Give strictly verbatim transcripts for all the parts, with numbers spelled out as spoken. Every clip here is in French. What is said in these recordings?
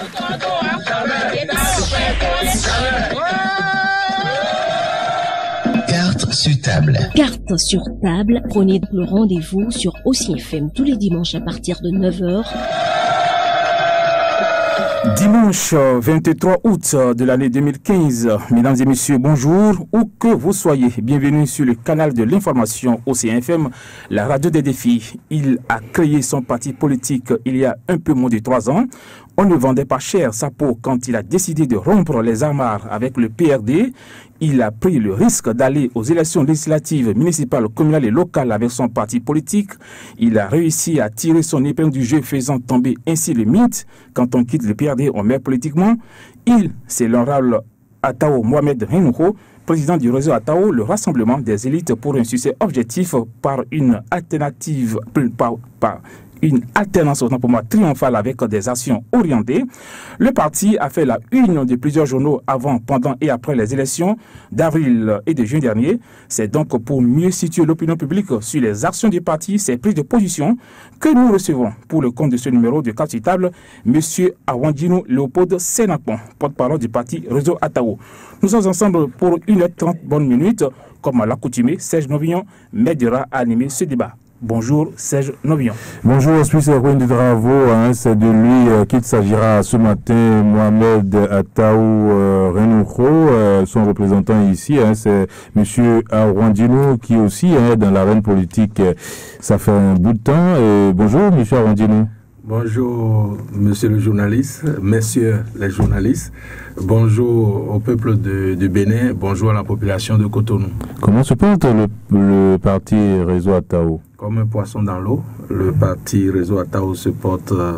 Carte sur table. Carte sur table. Prenez le rendez-vous sur Aussi F M tous les dimanches à partir de neuf heures. Dimanche vingt-trois août de l'année deux mille quinze. Mesdames et messieurs, bonjour, où que vous soyez. Bienvenue sur le canal de l'information Aussi F M, la radio des défis. Il a créé son parti politique il y a un peu moins de trois ans. On ne vendait pas cher sa peau quand il a décidé de rompre les amarres avec le P R D. Il a pris le risque d'aller aux élections législatives, municipales, communales et locales avec son parti politique. Il a réussi à tirer son épingle du jeu, faisant tomber ainsi le mythe. Quand on quitte le P R D, on meurt politiquement. Il, c'est l'honorable Atao Mohamed Renouho, président du réseau Atao, le rassemblement des élites pour un succès objectif par une alternative, par, par une alternance autant pour moi triomphale avec des actions orientées. Le parti a fait la une de plusieurs journaux avant, pendant et après les élections d'avril et de juin dernier. C'est donc pour mieux situer l'opinion publique sur les actions du parti, ses prises de position, que nous recevons pour le compte de ce numéro de carte sur table, M. Awandjinou Léopold Sénakpon, porte-parole du parti Réseau Atao. Nous sommes ensemble pour une heure trente bonnes minutes. Comme à l'accoutumée, Serge Novillon m'aidera à animer ce débat. Bonjour Serge Novillon. Bonjour, je suis Serge de Bravo, hein, c'est de lui euh, qu'il s'agira ce matin, Mohamed Atao euh, Renouho, euh, son représentant ici, hein, c'est M. Awandjinou qui aussi hein, dans l'arène politique, euh, ça fait un bout de temps. Et bonjour M. Awandjinou. Bonjour monsieur le journaliste, messieurs les journalistes, bonjour au peuple de, de Bénin, bonjour à la population de Cotonou. Comment se porte le, le parti Réseau Atao? Comme un poisson dans l'eau, le parti Réseau Atao se porte, euh,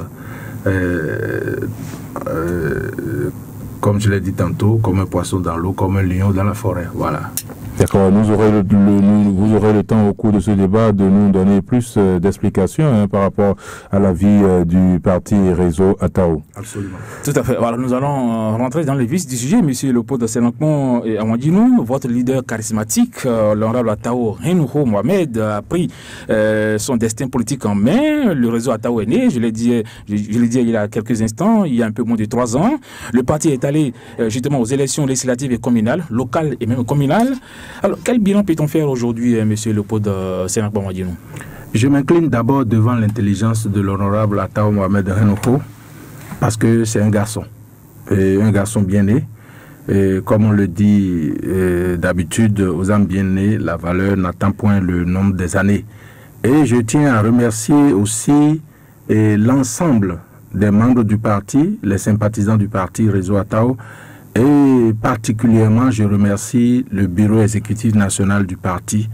euh, euh, comme je l'ai dit tantôt, comme un poisson dans l'eau, comme un lion dans la forêt, voilà. D'accord, nous aurez le, le, nous, vous aurez le temps au cours de ce débat de nous donner plus euh, d'explications hein, par rapport à la vie euh, du parti Réseau Atao. Absolument. Tout à fait. Voilà, nous allons euh, rentrer dans le vif du sujet, M. Léopold Sénakpon et Awandjinou. Votre leader charismatique, euh, l'honorable Atao Renouho Mohamed, a pris euh, son destin politique en main. Le Réseau Atao est né, je l'ai dit, je, je l'ai dit il y a quelques instants, il y a un peu moins de trois ans. Le parti est allé euh, justement aux élections législatives et communales, locales et même communales. Alors, quel bilan peut-on faire aujourd'hui, M. Léopold Sénakpon Awandjinou? Je m'incline d'abord devant l'intelligence de l'honorable Atao Mohamed Renouho, parce que c'est un garçon, et un garçon bien né. Et comme on le dit d'habitude, aux âmes bien nées, la valeur n'atteint point le nombre des années. Et je tiens à remercier aussi l'ensemble des membres du parti, les sympathisants du parti Réseau Atao. Et particulièrement, je remercie le bureau exécutif national du parti.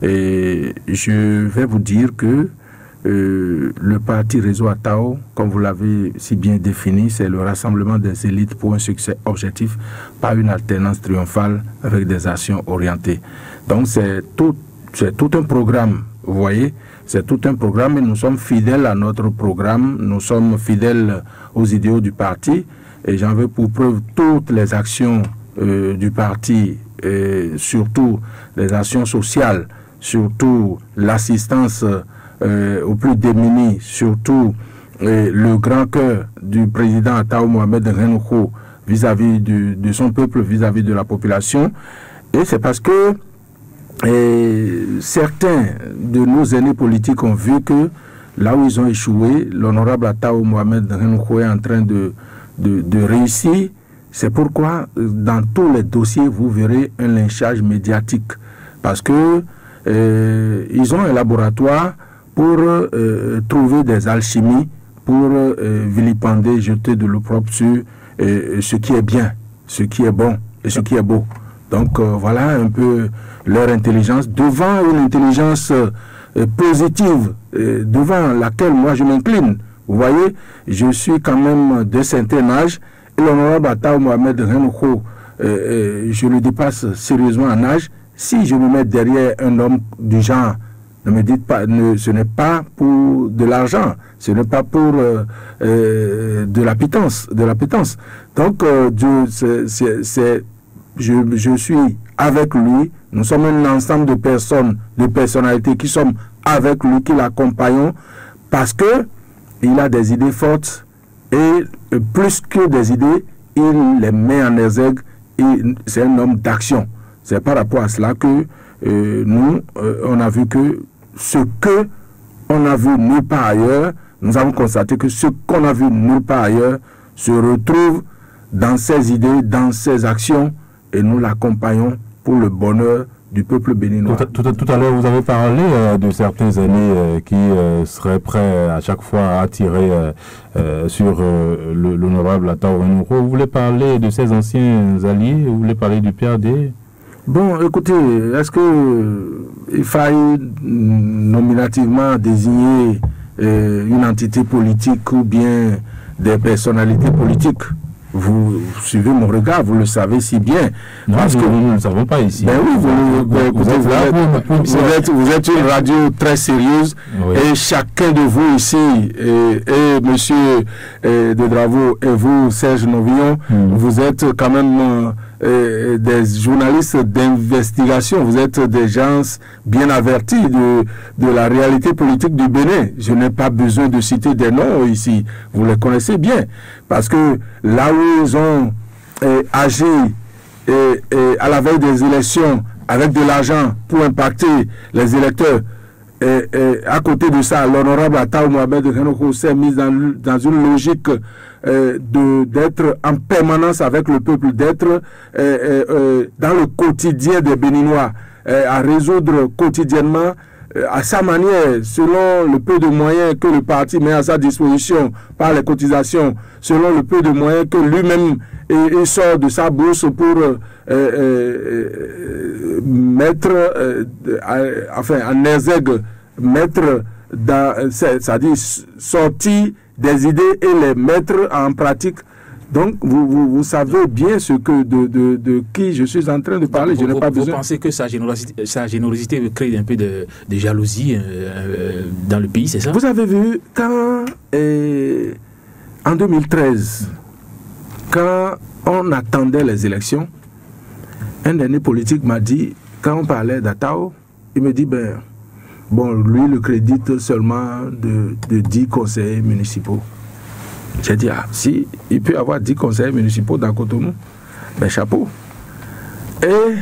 Et je vais vous dire que euh, le parti Réseau Atao, comme vous l'avez si bien défini, c'est le rassemblement des élites pour un succès objectif, pas une alternance triomphale avec des actions orientées. Donc c'est tout, c'est tout un programme, vous voyez, c'est tout un programme et nous sommes fidèles à notre programme, nous sommes fidèles aux idéaux du parti. Et j'en veux pour preuve toutes les actions euh, du parti, et surtout les actions sociales, surtout l'assistance euh, aux plus démunis, surtout euh, le grand cœur du président Atao Mohamed Renouho vis-à-vis de, de son peuple, vis-à-vis de la population. Et c'est parce que et, certains de nos aînés politiques ont vu que là où ils ont échoué, l'honorable Atao Mohamed Renouho est en train de De, de réussir. C'est pourquoi dans tous les dossiers vous verrez un lynchage médiatique parce que euh, ils ont un laboratoire pour euh, trouver des alchimies, pour euh, vilipender, jeter de l'opprobre sur euh, ce qui est bien, ce qui est bon et ce qui est beau. Donc euh, voilà un peu leur intelligence devant une intelligence euh, positive euh, devant laquelle moi je m'incline. Vous voyez, je suis quand même de certain âge et l'honorable Atao Mohamed Renouho, euh, euh, je le dépasse sérieusement en âge. Si je me mets derrière un homme du genre, ne me dites pas, ne, ce n'est pas pour de l'argent, ce n'est pas pour euh, euh, de la pitance, de la pitance. Donc, euh, je, c'est, c'est, je, je suis avec lui. Nous sommes un ensemble de personnes, de personnalités qui sommes avec lui, qui l'accompagnons, parce que il a des idées fortes et euh, plus que des idées, il les met en exergue et c'est un homme d'action. C'est par rapport à cela que euh, nous, euh, on a vu que ce que on a vu nulle part ailleurs, nous avons constaté que ce qu'on a vu nulle part ailleurs se retrouve dans ses idées, dans ses actions, et nous l'accompagnons pour le bonheur du peuple béninois. Tout, tout, tout à l'heure, vous avez parlé euh, de certains alliés euh, qui euh, seraient prêts à chaque fois à tirer euh, euh, sur euh, l'honorable Atahu Renouho. Vous voulez parler de ces anciens alliés? Vous voulez parler du P R D? Bon, écoutez, est-ce que euh, il faille nominativement désigner euh, une entité politique ou bien des personnalités politiques? Vous suivez mon regard, vous le savez si bien. Non, parce nous, que nous ne le savons pas ici. Ben oui, vous, vous, vous, écoutez, vous, êtes, vous, êtes, vous, êtes, vous êtes une radio très sérieuse, oui. Et chacun de vous ici, et, et monsieur et de Dravo et vous, Serge Novillon, mm. vous êtes quand même euh, des journalistes d'investigation, vous êtes des gens bien avertis de, de la réalité politique du Bénin. Je n'ai pas besoin de citer des noms ici, vous les connaissez bien, parce que là où ils ont euh, agi et, et à la veille des élections avec de l'argent pour impacter les électeurs, et, et à côté de ça, l'honorable Atahu Mohamed Renouho s'est mis dans, dans une logique euh, de d'être en permanence avec le peuple, d'être euh, euh, euh, dans le quotidien des Béninois, euh, à résoudre quotidiennement euh, à sa manière, selon le peu de moyens que le parti met à sa disposition par les cotisations, selon le peu de moyens que lui-même il sort de sa bourse pour euh, euh, mettre, euh, euh, enfin, en exergue, mettre, c'est-à-dire sortir des idées et les mettre en pratique. Donc, vous, vous, vous savez bien ce que de, de, de qui je suis en train de parler. Vous, je n'ai pas vous besoin. Vous pensez que sa générosité, sa générosité crée un peu de, de jalousie euh, dans le pays, c'est ça? Vous avez vu, quand, euh, en deux mille treize, quand on attendait les élections, un dernier politique m'a dit, quand on parlait d'Atahu, il me dit, ben, bon, lui, le crédite seulement de, de dix conseillers municipaux. J'ai dit, ah, si, il peut y avoir dix conseillers municipaux dans Cotonou, ben, chapeau. Et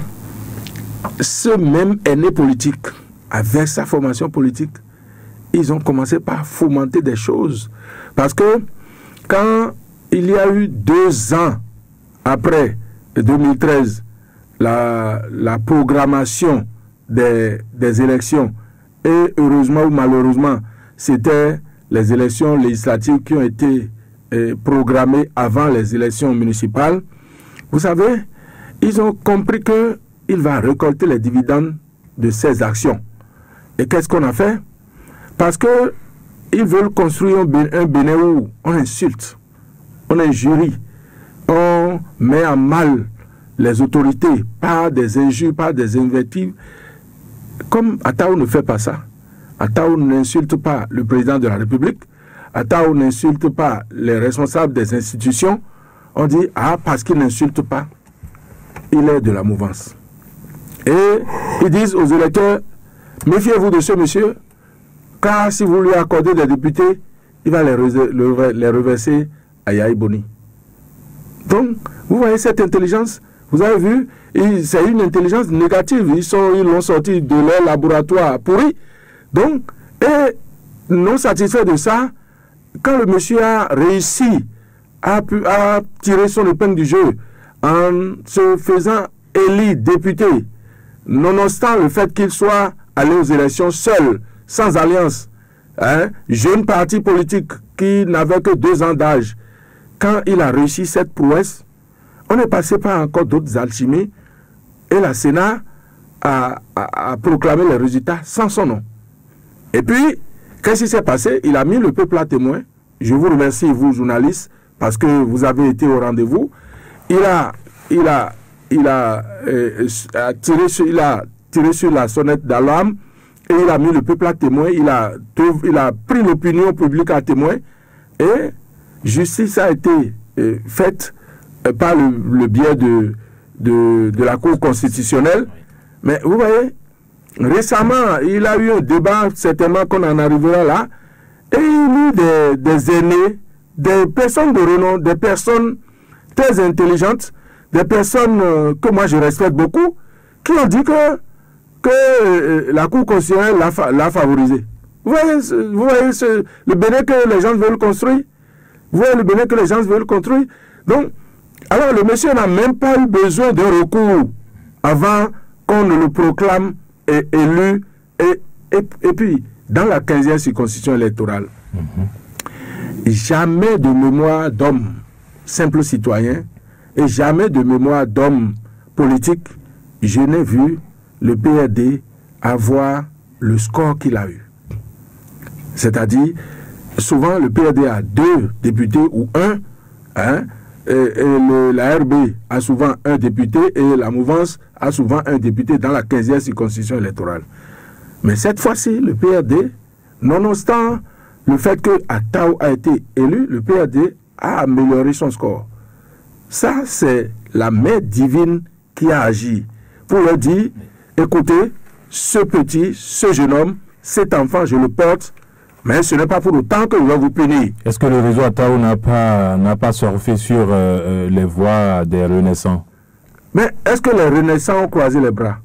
ce même aîné politique, avec sa formation politique, ils ont commencé par fomenter des choses. Parce que quand il y a eu deux ans après deux mille treize, la, la programmation des, des élections, et heureusement ou malheureusement, c'était les élections législatives qui ont été eh, programmées avant les élections municipales. Vous savez, ils ont compris qu'il va récolter les dividendes de ces actions. Et qu'est-ce qu'on a fait? Parce qu'ils veulent construire un Bénin où on insulte, on injurie, on met à mal les autorités par des injures, par des invectives. Comme Atahu ne fait pas ça. Atahu n'insulte pas le président de la République. Atahu n'insulte pas les responsables des institutions. On dit, ah, parce qu'il n'insulte pas, il est de la mouvance. Et ils disent aux électeurs, méfiez-vous de ce monsieur, car si vous lui accordez des députés, il va les, les reverser à Yahi Boni. Donc, vous voyez cette intelligence, vous avez vu, c'est une intelligence négative. Ils sont, ils l'ont sorti de leur laboratoire pourri. Donc, et non satisfait de ça, quand le monsieur a réussi à, à tirer son épingle du jeu en se faisant élire député, nonobstant le fait qu'il soit allé aux élections seul, sans alliance, hein, jeune parti politique qui n'avait que deux ans d'âge, quand il a réussi cette prouesse, on est passé par encore d'autres alchimies et la Sénat a, a, a proclamé les résultats sans son nom. Et puis, qu'est-ce qui s'est passé? Il a mis le peuple à témoin. Je vous remercie, vous, journalistes, parce que vous avez été au rendez-vous. Il a, il a, il a, euh, a tiré sur, il a tiré sur la sonnette d'alarme et il a mis le peuple à témoin. Il a, il a pris l'opinion publique à témoin et justice a été euh, faite euh, par le, le biais de, de, de la Cour constitutionnelle. Mais vous voyez, récemment, il a eu un débat, certainement qu'on en arrivera là, et il y a eu des, des aînés des personnes de renom, des personnes très intelligentes, des personnes euh, que moi je respecte beaucoup, qui ont dit que, que euh, la Cour constitutionnelle l'a, fa- l'a favorisé. Vous voyez, ce, vous voyez ce, le Bénin que les gens veulent construire? Vous voyez le Bénin que les gens veulent construire? Donc, alors le monsieur n'a même pas eu besoin d'un recours avant qu'on ne le proclame et, élu. Et, et, et puis, dans la quinzième circonscription électorale, mm-hmm. jamais de mémoire d'homme simple citoyen et jamais de mémoire d'homme politique, je n'ai vu le P R D avoir le score qu'il a eu. C'est-à-dire, souvent le P R D a deux députés ou un, hein, et, et le, la R B a souvent un député et la mouvance a souvent un député dans la quinzième circonscription électorale. Mais cette fois-ci, le P R D, nonobstant le fait que Atao a été élu, le P R D a amélioré son score. Ça, c'est la main divine qui a agi pour leur dire, écoutez, ce petit, ce jeune homme, cet enfant, je le porte, mais ce n'est pas pour autant que je vais vous punir. Est-ce que le réseau Atao n'a pas, n'a pas surfé sur euh, les voies des renaissants? Mais est-ce que les renaissants ont croisé les bras?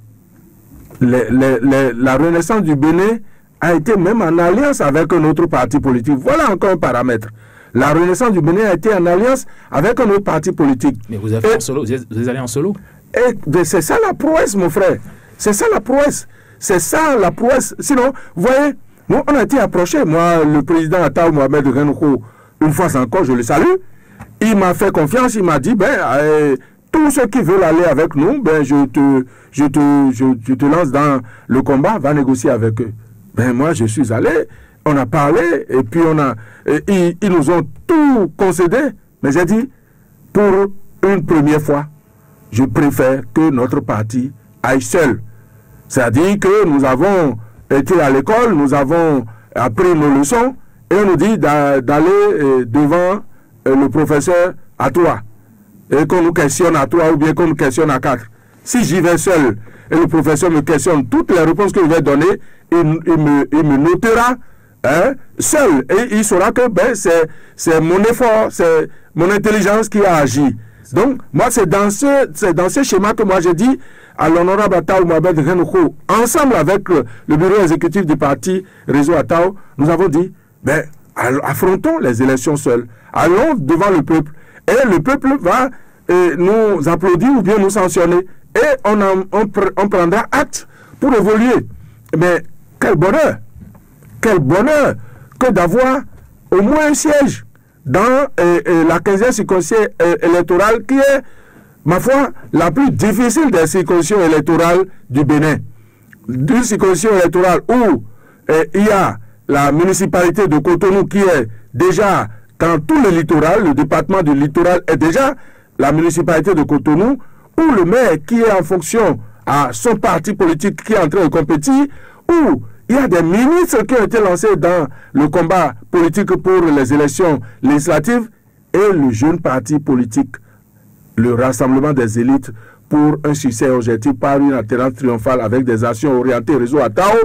les, les, les, La renaissance du Bénin a été même en alliance avec un autre parti politique. Voilà encore un paramètre. La renaissance du Bénin a été en alliance avec un autre parti politique. Mais vous avez fait en solo, vous êtes, vous êtes allé en solo? Et c'est ça la prouesse, mon frère. C'est ça la prouesse. C'est ça la prouesse. Sinon, vous voyez, nous, on a été approchés. Moi, le président Atao Mohamed Renoukou, une fois encore, je le salue. Il m'a fait confiance. Il m'a dit, ben, euh, tous ceux qui veulent aller avec nous, ben, je te, je te, je, je te lance dans le combat, va négocier avec eux. Ben, moi, je suis allé. On a parlé et puis on a, et, ils, ils nous ont tout concédé. Mais j'ai dit, pour une première fois, je préfère que notre parti aille seul. C'est-à-dire que nous avons été à l'école, nous avons appris nos leçons et on nous dit d'a, d'aller euh, devant euh, le professeur à trois et qu'on nous questionne à trois ou bien qu'on nous questionne à quatre. Si j'y vais seul et le professeur me questionne toutes les réponses que je vais donner, il, il, me, il me notera hein, seul et il saura que ben, c'est, c'est mon effort, c'est mon intelligence qui a agi. Donc, moi, c'est dans ce, c'est dans ce schéma que moi j'ai dit à l'honorable Atao Mohamed Renoukou, ensemble avec le, le bureau exécutif du parti Réseau Atao, nous avons dit, ben, affrontons les élections seuls, allons devant le peuple, et le peuple va euh, nous applaudir ou bien nous sanctionner, et on, en, on, pr- on prendra acte pour évoluer. Mais quel bonheur, quel bonheur que d'avoir au moins un siège dans euh, euh, la quinzième circonscription euh, électorale qui est, ma foi, la plus difficile des circonscriptions électorales du Bénin. D'une circonscription électorale où euh, il y a la municipalité de Cotonou qui est déjà dans tout le littoral, le département du littoral est déjà la municipalité de Cotonou, où le maire qui est en fonction à son parti politique qui est en train de compétir, où il y a des ministres qui ont été lancés dans le combat politique pour les élections législatives et le jeune parti politique, le rassemblement des élites pour un succès objectif par une alternance triomphale avec des actions orientées réseau Atao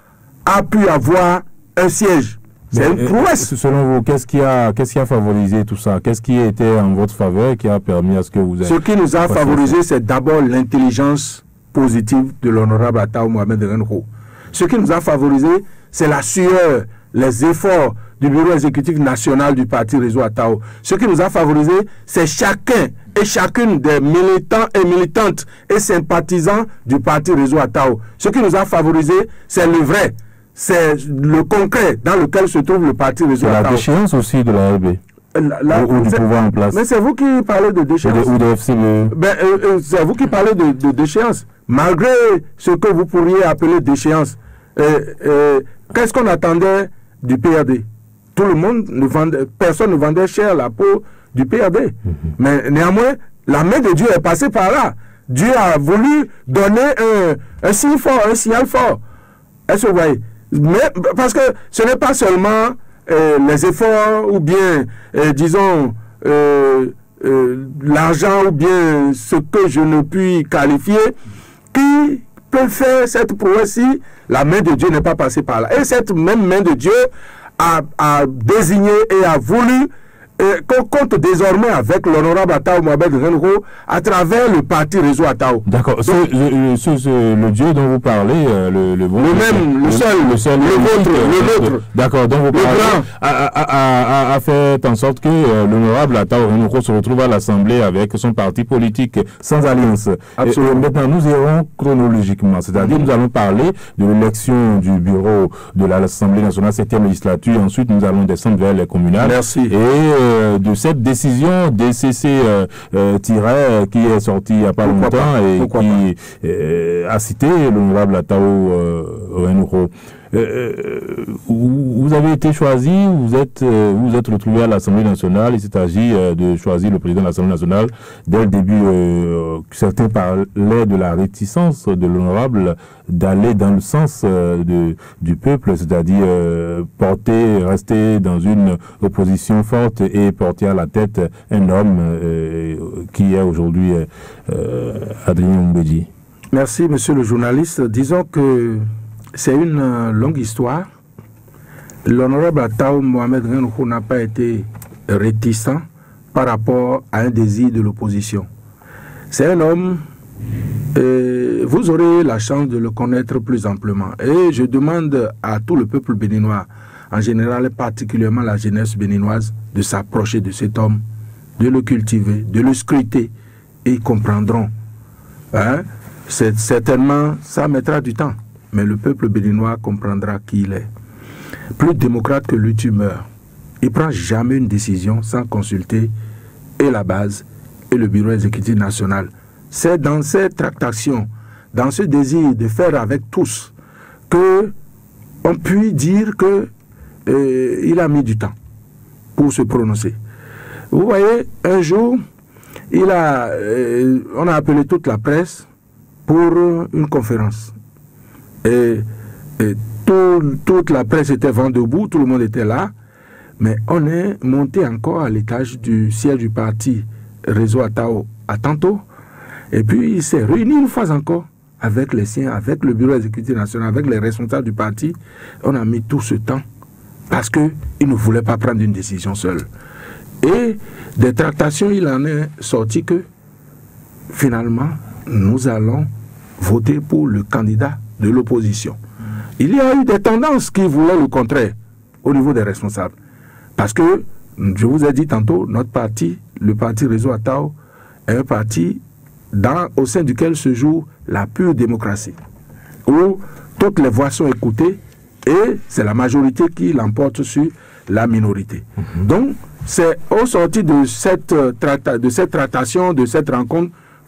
a pu avoir un siège. C'est une prouesse. Selon vous, qu'est-ce qui a, qu'est-ce qui a favorisé tout ça? Qu'est-ce qui était en votre faveur et qui a permis à ce que vous ayez... Ce qui nous a favorisé, c'est d'abord l'intelligence positive de l'honorable Atao Mohamed Renoukou. Ce qui nous a favorisé, c'est la sueur, les efforts du bureau exécutif national du parti Réseau Atao. Ce qui nous a favorisé, c'est chacun et chacune des militants et militantes et sympathisants du parti Réseau Atao. Ce qui nous a favorisé, c'est le vrai, c'est le concret dans lequel se trouve le parti Réseau Atao. La déchéance aussi de la R B. La, la, ou, ou du pouvoir en place. Mais c'est vous qui parlez de déchéance. Ou de F C B. Ben, euh, euh, c'est vous qui parlez de, de déchéance. Malgré ce que vous pourriez appeler déchéance, euh, euh, qu'est-ce qu'on attendait du P R D? Tout le monde ne vendait, personne ne vendait cher la peau du P R D. Mm-hmm. Mais néanmoins, la main de Dieu est passée par là. Dieu a voulu donner un, un signe fort, un signal fort. Est-ce que vous voyez? Mais, parce que ce n'est pas seulement euh, les efforts ou bien, euh, disons, euh, euh, l'argent ou bien ce que je ne puis qualifier qui peut faire cette prouesse-ci. La main de Dieu n'est pas passée par là. Et cette même main de Dieu a, a désigné et a voulu euh, qu'on compte désormais avec l'honorable Attao Mohamed Renouho à travers le parti Réseau Attao. D'accord. Ce, le, ce, ce, le Dieu dont vous parlez, euh, le, le, le même, le, le seul, le seul, le vôtre, le nôtre. D'accord. Donc vous parlez a, a, a, a, a fait en sorte que euh, l'honorable Attao Renouho se retrouve à l'Assemblée avec son parti politique sans alliance. Absolument. Et, maintenant, nous irons chronologiquement, c'est-à-dire nous allons parler de l'élection du bureau de l'Assemblée nationale septième législature. Ensuite, nous allons descendre vers les communales. Merci. Et euh, de cette décision D C C euh, euh, euh, qui est sortie il n'y a pas Pourquoi longtemps pas et Pourquoi qui euh, a cité l'honorable Attao euh, Renouho. Euh, vous avez été choisi, vous êtes euh, vous êtes retrouvé à l'Assemblée nationale. Il s'est agi euh, de choisir le président de l'Assemblée nationale. Dès le début, euh, certains parlaient de la réticence de l'honorable d'aller dans le sens euh, de, du peuple, c'est-à-dire euh, porter, rester dans une opposition forte et porter à la tête un homme euh, qui est aujourd'hui euh, Adrien Mbedji. Merci, monsieur le journaliste. Disons que c'est une euh, longue histoire. L'honorable Attao Mohamed Renouho n'a pas été réticent par rapport à un désir de l'opposition. C'est un homme, euh, vous aurez la chance de le connaître plus amplement. Et je demande à tout le peuple béninois, en général et particulièrement la jeunesse béninoise, de s'approcher de cet homme, de le cultiver, de le scruter, et ils comprendront. Hein? C'est, certainement, ça mettra du temps. Mais le peuple béninois comprendra qui il est. Plus démocrate que lui, tu meurs. Il ne prend jamais une décision sans consulter et la base et le bureau exécutif national. C'est dans cette tractation, dans ce désir de faire avec tous, que on peut dire que euh, il a mis du temps pour se prononcer. Vous voyez, un jour, il a, euh, on a appelé toute la presse pour une conférence. Et, et tout, toute la presse était vent debout, tout le monde était là, mais on est monté encore à l'étage du siège du parti Réseau Attao à tantôt, et puis il s'est réuni une fois encore avec les siens, avec le bureau exécutif national, avec les responsables du parti. On a mis tout ce temps parce qu'il ne voulait pas prendre une décision seul. Et des tractations, il en est sorti que finalement, nous allons voter pour le candidat de l'opposition. Il y a eu des tendances qui voulaient le contraire au niveau des responsables. Parce que, je vous ai dit tantôt, notre parti, le parti Réseau Attao, est un parti dans, au sein duquel se joue la pure démocratie, où toutes les voix sont écoutées et c'est la majorité qui l'emporte sur la minorité. Mm-hmm. Donc, c'est au sorti de cette, tracta, de cette tractation, de cette rencontre,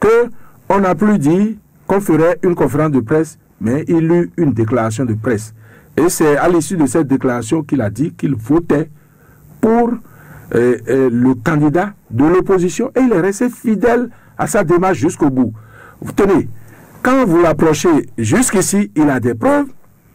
qu'on n'a plus dit qu'on ferait une conférence de presse, mais il y eut une déclaration de presse. Et c'est à l'issue de cette déclaration qu'il a dit qu'il votait pour euh, euh, le candidat de l'opposition. Et il est resté fidèle à sa démarche jusqu'au bout. Vous tenez, quand vous l'approchez jusqu'ici, il a des preuves,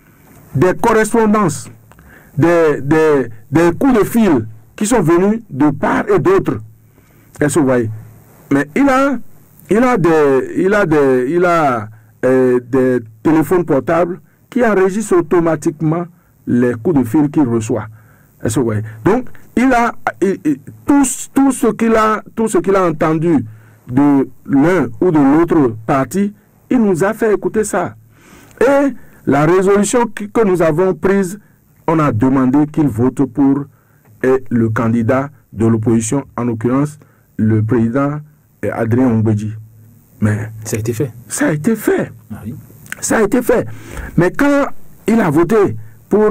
des correspondances, des, des, des coups de fil qui sont venus de part et d'autre. Est-ce que vous voyez? Mais il a, il a des... Il a des, il a, euh, des téléphones portables qui enregistrent automatiquement les coups de fil qu'il reçoit. Est-ce que vous voyez? Donc, il a il, il, tout, tout ce qu'il a, tout ce qu'il a entendu de l'un ou de l'autre parti, il nous a fait écouter ça. Et la résolution que, que nous avons prise, on a demandé qu'il vote pour et le candidat de l'opposition, en l'occurrence le président Adrien Mbedji. Mais ça a été fait. Ça a été fait. Ah oui. Ça a été fait. Mais quand il a voté pour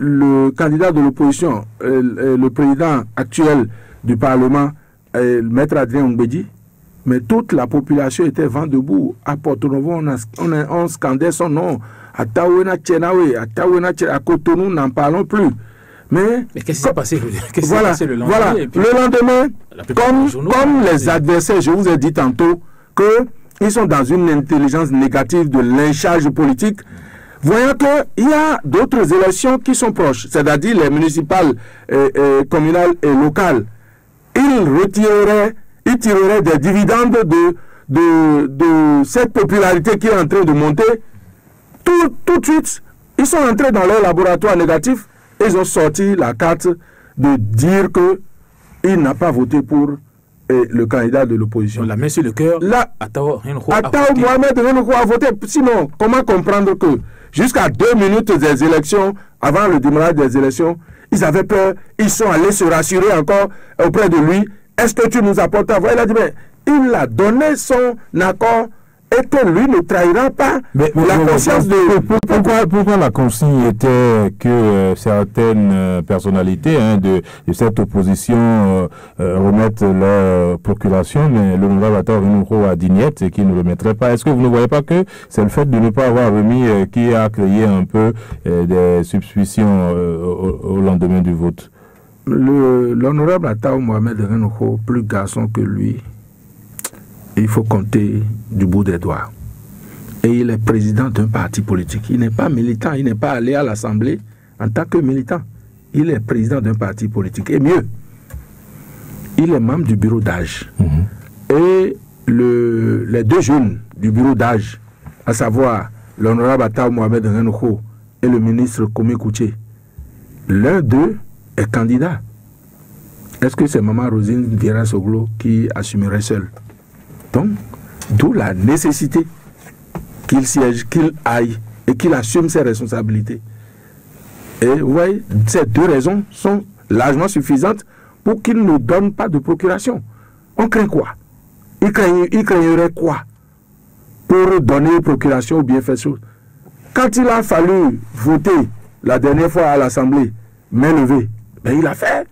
le candidat de l'opposition, euh, le président actuel du Parlement, euh, Maître Adrien Mbedji, mais toute la population était vent debout. À Porto-Novo, on, on, on scandait son nom. À Taouena Tchenawe, à Taouena Tchenawe, à Cotonou, n'en parlons plus. Mais, mais qu'est-ce qui s'est passé, qu voilà, passé le lendemain? Voilà, puis, le lendemain, comme, journaux, comme les adversaires, je vous ai dit tantôt, qu'ils sont dans une intelligence négative de lynchage politique, voyant qu'il y a d'autres élections qui sont proches, c'est-à-dire les municipales, euh, euh, communales et locales. Ils retireraient, ils tireraient des dividendes de, de, de cette popularité qui est en train de monter. Tout, tout de suite, ils sont entrés dans leur laboratoire négatif et ils ont sorti la carte de dire que il n'a pas voté pour euh, le candidat de l'opposition. La main sur le cœur, là, Attao Mohamed Renouko a voté. Sinon, comment comprendre que jusqu'à deux minutes des élections, avant le démarrage des élections, ils avaient peur, ils sont allés se rassurer encore auprès de lui. Est-ce que tu nous apportes ta voix? Il a dit, mais il a donné son accord et que lui ne trahira pas mais, la mais, conscience de... Pourquoi, pourquoi la consigne était que euh, certaines euh, personnalités hein, de, de cette opposition euh, euh, remettent leur euh, procuration, mais l'honorable Attao Renouko a dit niet et qu'il ne remettrait pas? Est-ce que vous ne voyez pas que c'est le fait de ne pas avoir remis euh, qui a créé un peu euh, des suspicions euh, au, au lendemain du vote? L'honorable Attao Mohamed Renouko, plus garçon que lui, il faut compter du bout des doigts. Et il est président d'un parti politique. Il n'est pas militant, il n'est pas allé à l'Assemblée en tant que militant. Il est président d'un parti politique. Et mieux, il est membre du bureau d'âge. Mmh. Et le, les deux jeunes du bureau d'âge, à savoir l'honorable Attao Mohamed Renouko et le ministre Kwame Kouché, l'un d'eux est candidat. Est-ce que c'est Maman Rosine Vieira-Soglo qui assumerait seul? Donc, d'où la nécessité qu'il siège, qu'il aille et qu'il assume ses responsabilités. Et vous voyez, ces deux raisons sont largement suffisantes pour qu'il ne donne pas de procuration. On craint quoi? Il, craign, il craignerait quoi pour donner procuration ou bien faire chose? Quand il a fallu voter la dernière fois à l'Assemblée, main levée, ben il a fait.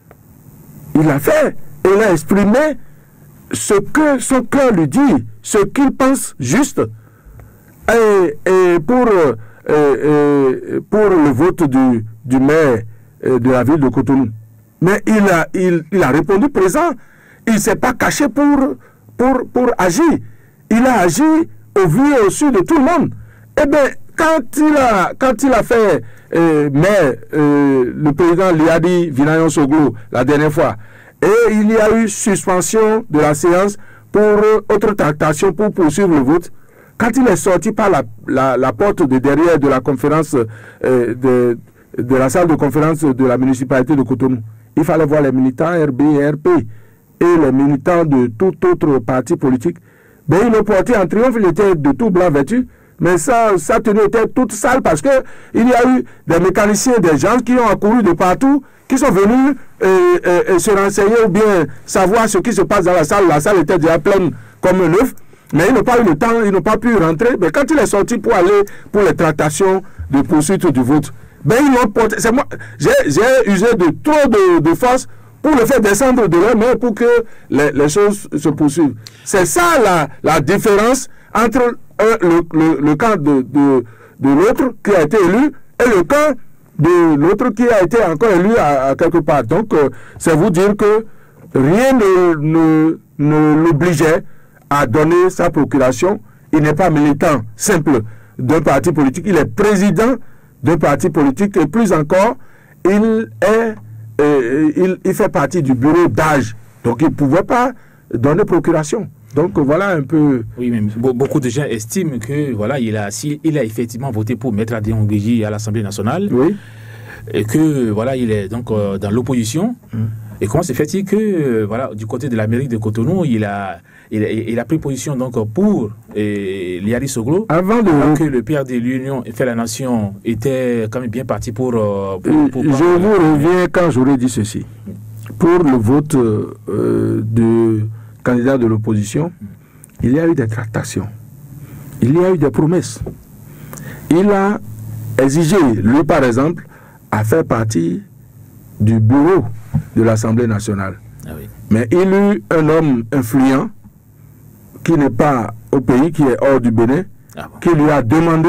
Il a fait. Et il a exprimé ce que son cœur lui dit, ce qu'il pense juste. Et, et pour, et, et pour le vote du, du maire de la ville de Cotonou. Mais il a, il, il a répondu présent. Il ne s'est pas caché pour, pour, pour agir. Il a agi au vu et au su de tout le monde. Eh bien, quand il a, quand il a fait euh, maire, euh, le président Liadi Vinayon Soglo la dernière fois, et il y a eu suspension de la séance pour euh, autre tractation pour poursuivre le vote. Quand il est sorti par la, la, la porte de derrière de la conférence, euh, de, de la salle de conférence de la municipalité de Cotonou, il fallait voir les militants R B et R P et les militants de tout autre parti politique. Ben, il le portait en triomphe, il était de tout blanc vêtu, mais sa, sa tenue était toute sale parce que il y a eu des mécaniciens, des gens qui ont accouru de partout, qui sont venus euh, euh, se renseigner ou bien savoir ce qui se passe dans la salle. La salle était déjà pleine comme un œuf, mais ils n'ont pas eu le temps, ils n'ont pas pu rentrer. Mais quand il est sorti pour aller pour les tractations de poursuite du vote, ben ils l'ont porté. C'est moi, j'ai usé de trop de, de force pour le faire descendre de leur main pour que les, les choses se poursuivent. C'est ça la, la différence entre un, le, le, le camp de, de, de l'autre qui a été élu et le camp de l'autre qui a été encore élu à, à quelque part. Donc, euh, c'est vous dire que rien ne, ne, ne l'obligeait à donner sa procuration. Il n'est pas militant simple d'un parti politique, il est président d'un parti politique et plus encore, il, est, euh, il, il fait partie du bureau d'âge. Donc, il ne pouvait pas donner procuration. Donc voilà un peu... Oui, mais beaucoup de gens estiment que voilà, il a, si, il a effectivement voté pour Maître Adéon Guéji à l'Assemblée nationale, oui. Et que voilà, il est donc euh, dans l'opposition. Mm. Et comment se fait-il que euh, voilà, du côté de la mairie de Cotonou, il a, il a, il a pris position donc pour euh, Liadi Soglo, avant de alors que le père de l'Union et fait la nation était quand même bien parti pour... Euh, pour, pour je pour, vous euh, reviens quand j'aurais dit ceci. Pour le vote euh, de... candidat de l'opposition, il y a eu des tractations, il y a eu des promesses. Il a exigé, lui par exemple, à faire partie du bureau de l'Assemblée nationale. Ah oui. Mais il eut un homme influent qui n'est pas au pays, qui est hors du Bénin, ah bon. Qui lui a demandé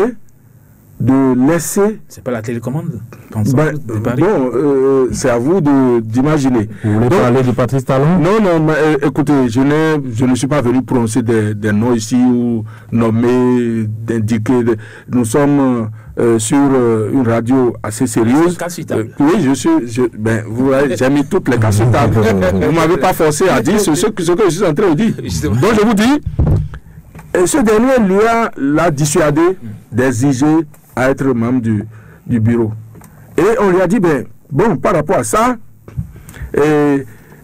de laisser... C'est pas la télécommande ben, de Paris. Bon, euh, c'est à vous d'imaginer. Vous voulez Donc, parler de Patrice Talon? Non, non, mais euh, écoutez, je, je ne suis pas venu prononcer des, des noms ici ou nommer, d'indiquer. De, nous sommes euh, sur euh, une radio assez sérieuse. Euh, oui, je suis... Je, ben, vous voyez, j'ai mis toutes les casses sur table. Vous ne m'avez pas forcé à dire ce, ce, ce que je suis en train de dire. Donc je vous dis, et ce dernier lui a l'a dissuadé d'exiger à être membre du, du bureau. Et on lui a dit, ben, bon, par rapport à ça, et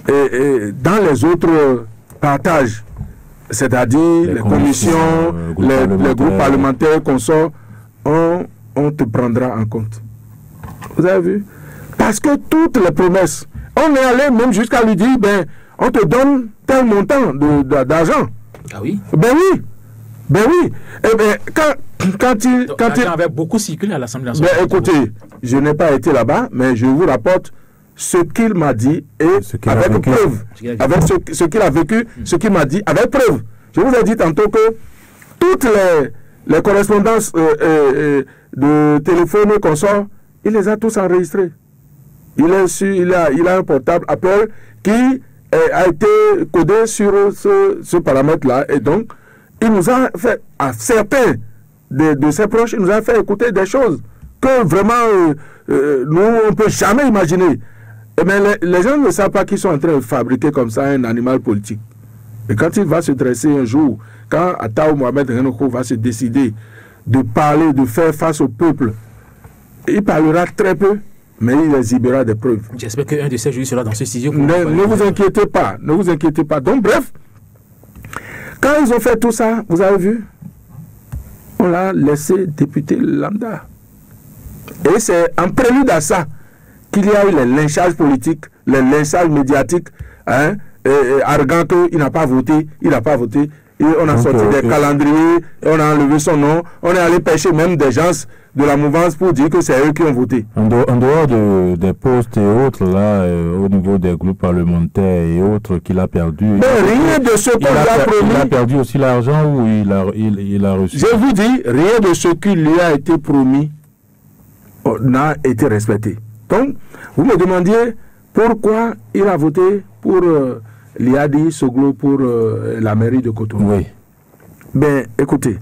et, et dans les autres partages, c'est-à-dire les, les commissions, euh, groupes les, parlementaires. les groupes parlementaires qu'on sort, on, on te prendra en compte. Vous avez vu? Parce que toutes les promesses, on est allé même jusqu'à lui dire, ben, on te donne tel montant d'argent. Ah oui? Ben oui. Ben oui. Eh ben, quand, quand il... Donc, quand il avait beaucoup circulé à l'Assemblée nationale. Ben écoutez, je n'ai pas été là-bas, mais je vous rapporte ce qu'il m'a dit et avec preuve. Avec ce, ce qu'il a vécu, mmh. ce qu'il m'a dit avec preuve. Je vous ai dit tantôt que toutes les, les correspondances euh, euh, de téléphone qu'on sort, il les a tous enregistrées. Il, est sur, il, a, il a un portable Apple qui euh, a été codé sur ce, ce paramètre-là. Et donc, il nous a fait, à certains de, de ses proches, il nous a fait écouter des choses que vraiment, euh, euh, nous, on ne peut jamais imaginer. Et bien, les, les gens ne savent pas qu'ils sont en train de fabriquer comme ça un animal politique. Et quand il va se dresser un jour, quand Ataou Mohamed Renoko va se décider de parler, de faire face au peuple, il parlera très peu, mais il exhibera des preuves. J'espère qu'un de ces jours sera dans ce studio. Ne, ne vous inquiétez pas, ne vous inquiétez pas. Donc bref, quand ils ont fait tout ça, vous avez vu, on l'a laissé député lambda. Et c'est en prélude à ça qu'il y a eu les lynchages politiques, les lynchages médiatiques, hein, et, et, arrogant qu'il n'a pas voté, il n'a pas voté. Et on a Donc, sorti euh, des euh, calendriers, et on a enlevé son nom, on est allé pêcher même des gens de la mouvance pour dire que c'est eux qui ont voté. En dehors, en dehors de, des postes et autres, là, euh, au niveau des groupes parlementaires et autres qu'il a perdu. Mais rien de ce qu'on lui a promis. Il a perdu aussi l'argent ou il a, il, il a reçu? Je vous dis, rien de ce qui lui a été promis n'a été respecté. Donc, vous me demandiez pourquoi il a voté pour euh, Liadi Soglo pour euh, la mairie de Cotonou. Oui. Ben, écoutez,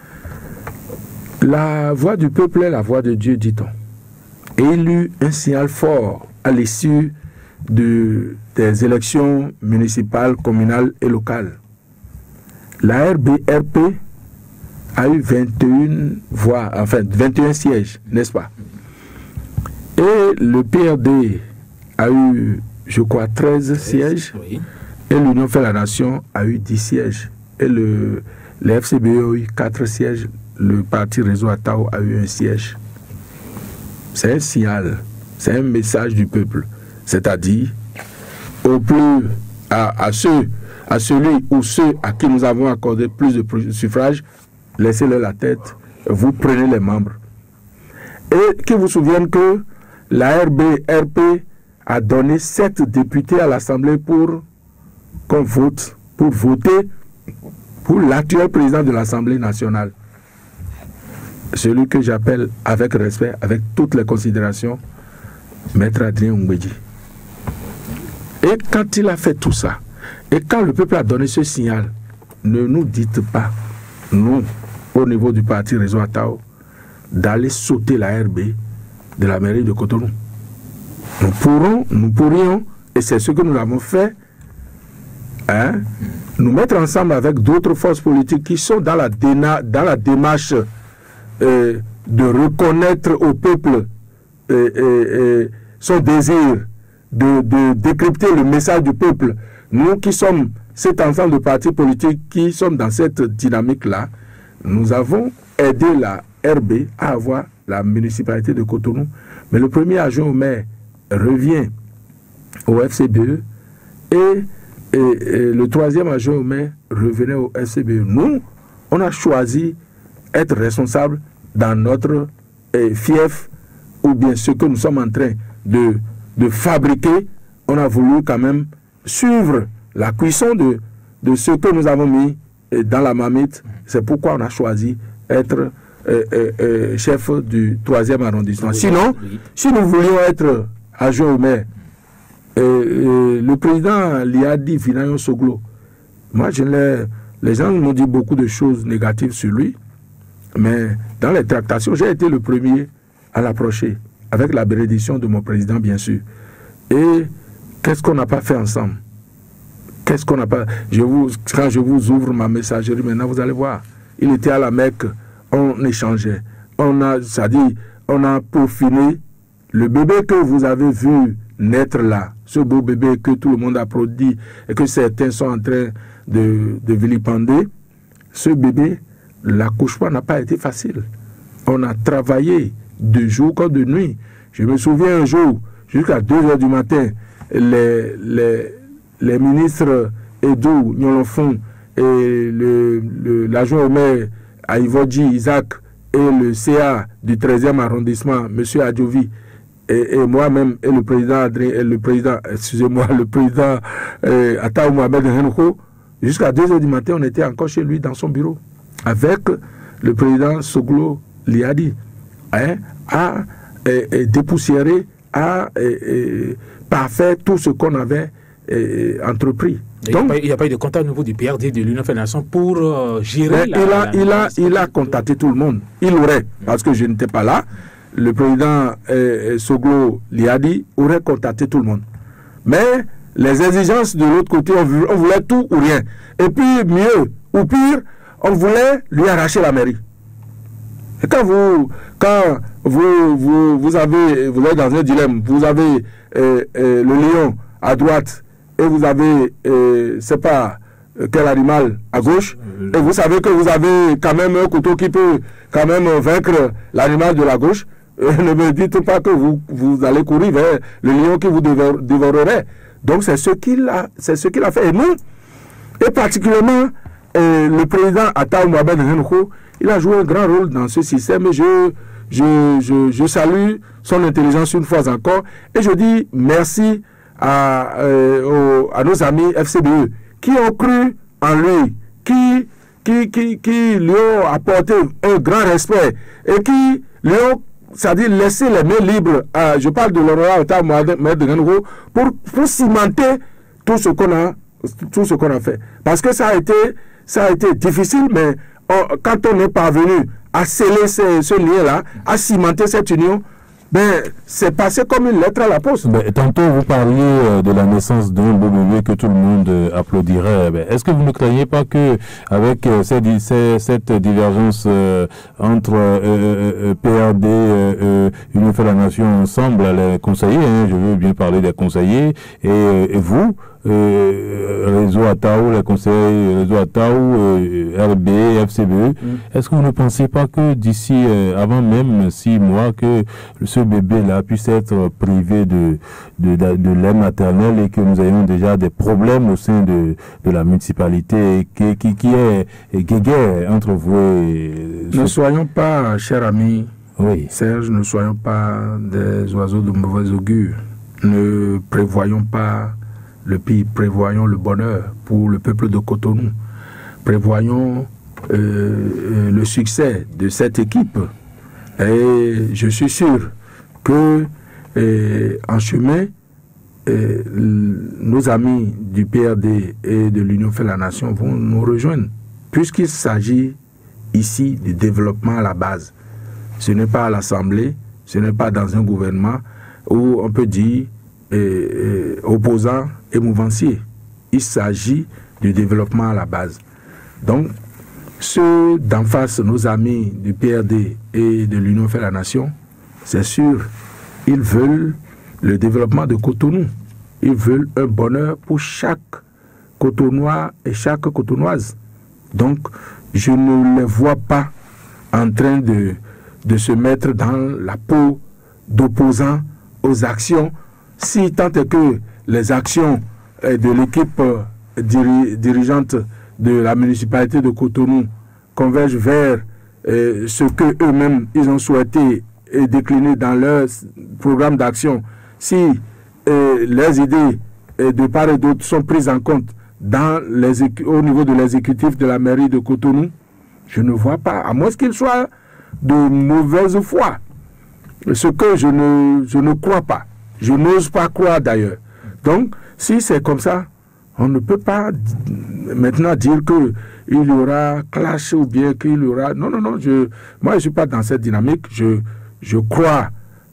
la voix du peuple est la voix de Dieu, dit-on. Et il eut un signal fort à l'issue de, des élections municipales, communales et locales. La R B R P a eu vingt et une voix, enfin vingt et un sièges, n'est-ce pas? Et le P R D a eu, je crois, treize sièges. Oui. Et l'Union fait la Nation a eu dix sièges. Et le, le F C B E a eu quatre sièges. Le parti Réseau Ataou a eu un siège. C'est un signal, c'est un message du peuple. C'est-à-dire, au plus, à, à, ceux, à celui ou ceux à qui nous avons accordé plus de suffrages, laissez-leur la tête, vous prenez les membres. Et qu'ils vous souviennent que la R B R P a donné sept députés à l'Assemblée pour qu'on vote, pour voter pour l'actuel président de l'Assemblée nationale. Celui que j'appelle avec respect, avec toutes les considérations, Maître Adrien Ngwedji. Et quand il a fait tout ça, et quand le peuple a donné ce signal, ne nous dites pas, nous, au niveau du parti Réseau Ataou, d'aller sauter la R B de la mairie de Cotonou. Nous pourrons, nous pourrions, et c'est ce que nous avons fait, hein, nous mettre ensemble avec d'autres forces politiques qui sont dans la, déna, dans la démarche euh, de reconnaître au peuple euh, euh, son désir de, de décrypter le message du peuple. Nous qui sommes cet ensemble de partis politiques qui sommes dans cette dynamique-là, nous avons aidé la R B à avoir la municipalité de Cotonou. Mais le premier adjoint au maire revient au F C B E et, et, et le troisième adjoint au maire revenait au F C B E. Nous, on a choisi être responsable dans notre eh, fief ou bien ce que nous sommes en train de, de fabriquer. On a voulu quand même suivre la cuisson de, de ce que nous avons mis eh, dans la marmite. C'est pourquoi on a choisi être eh, eh, eh, chef du troisième arrondissement. Sinon, si nous voulions être adjoint au maire, eh, eh, le président Liadi Finayon Soglo, moi, je l'ai, les gens m'ont dit beaucoup de choses négatives sur lui. Mais dans les tractations, j'ai été le premier à l'approcher, avec la bénédiction de mon président, bien sûr. Et qu'est-ce qu'on n'a pas fait ensemble? Qu'est-ce qu'on n'a pas... Je vous, quand je vous ouvre ma messagerie, maintenant, vous allez voir. Il était à la Mecque, on échangeait. On a, c'est-à-dire, on a peaufiné le bébé que vous avez vu naître là, ce beau bébé que tout le monde applaudit et que certains sont en train de, de vilipender, ce bébé, l'accouchement n'a pas été facile. On a travaillé de jour comme de nuit. Je me souviens un jour, jusqu'à deux heures du matin, les, les, les ministres Edou Nyolofon et le, le, l'adjoint au maire Aïvodji Isaac et le C A du treizième arrondissement, M. Adjovi, et, et moi-même, et le président Adrien, et le président, excusez-moi, le président euh, Ataou Mohamed Renouko, jusqu'à deux heures du matin, on était encore chez lui dans son bureau, avec le président Soglo Liadi, hein, à et, et dépoussiérer, à et, et, parfaire tout ce qu'on avait et, entrepris. Donc, il n'y a, a pas eu de contact au niveau du P R D de l'Union Fédération pour euh, gérer la, il, a, la, il, la, a, il a contacté tout le monde. Il aurait, parce que je n'étais pas là, le président euh, Soglo Liadi aurait contacté tout le monde. Mais les exigences de l'autre côté, on voulait, on voulait tout ou rien. Et puis, mieux ou pire, on voulait lui arracher la mairie. Et quand vous, quand vous, vous, vous, avez, vous êtes dans un dilemme, vous avez euh, euh, le lion à droite et vous avez, euh, c'est pas euh, quel animal à gauche, et vous savez que vous avez quand même un couteau qui peut quand même vaincre l'animal de la gauche, euh, ne me dites pas que vous, vous allez courir vers le lion qui vous dévorerait. Donc c'est ce qu'il a, c'est ce qu'il a fait. Et nous, et particulièrement euh, le président Ataou Mohamed Renouko, il a joué un grand rôle dans ce système et je, je, je, je salue son intelligence une fois encore et je dis merci à, euh, aux, à nos amis F C B E qui ont cru en lui, qui, qui, qui, qui lui ont apporté un grand respect et qui lui ont, c'est-à-dire laissé les mains libres, à, je parle de l'honorable Ataou Mohamed Renouko, pour, pour cimenter tout ce qu'on a, tout ce qu'on a fait. Parce que ça a été, ça a été difficile, mais on, quand on est parvenu à sceller ce, ce lien-là, à cimenter cette union, ben, c'est passé comme une lettre à la poste. Ben, tantôt, vous parliez euh, de la naissance d'un beau bébé que tout le monde euh, applaudirait. Ben, est-ce que vous ne craignez pas que, avec euh, cette, cette, cette divergence euh, entre euh, euh, P R D, euh, euh, Union fait la nation ensemble, les conseillers, hein, je veux bien parler des conseillers, et, euh, et vous, euh, réseau Ataou, les conseillers, réseau Ataou, euh, R B, F C B E, mm. Est-ce que vous ne pensez pas que d'ici, euh, avant même six mois, que ce bébé-là puisse être privé de, de, de, de lait maternel et que nous ayons déjà des problèmes au sein de, de la municipalité qui, qui, qui est guéguerre entre vous et... Ne soyons pas, cher ami, oui. Serge, ne soyons pas des oiseaux de mauvais augure. Ne prévoyons pas le pire, prévoyons le bonheur pour le peuple de Cotonou. Prévoyons euh, le succès de cette équipe. Et je suis sûr que euh, en chemin, euh, nos amis du P R D et de l'Union fait la nation vont nous rejoindre, puisqu'il s'agit ici du développement à la base. Ce n'est pas à l'Assemblée, ce n'est pas dans un gouvernement où on peut dire euh, euh, opposant et mouvancier. Il s'agit du développement à la base. Donc, ceux d'en face, nos amis du P R D et de l'Union fait la nation, c'est sûr, ils veulent le développement de Cotonou. Ils veulent un bonheur pour chaque Cotonois et chaque Cotonoise. Donc, je ne les vois pas en train de, de se mettre dans la peau d'opposants aux actions, si tant est que les actions de l'équipe diri, dirigeante de la municipalité de Cotonou convergent vers euh, ce que eux-mêmes ils ont souhaité et décliner dans leur programme d'action. Si euh, les idées euh, de part et d'autre sont prises en compte dans les, au niveau de l'exécutif de la mairie de Cotonou, je ne vois pas, à moins qu'ils soient de mauvaise foi, ce que je ne, je ne crois pas. Je n'ose pas croire d'ailleurs. Donc, si c'est comme ça, on ne peut pas maintenant dire qu'il y aura clash ou bien qu'il y aura... Non, non, non, je, moi je ne suis pas dans cette dynamique. Je, je crois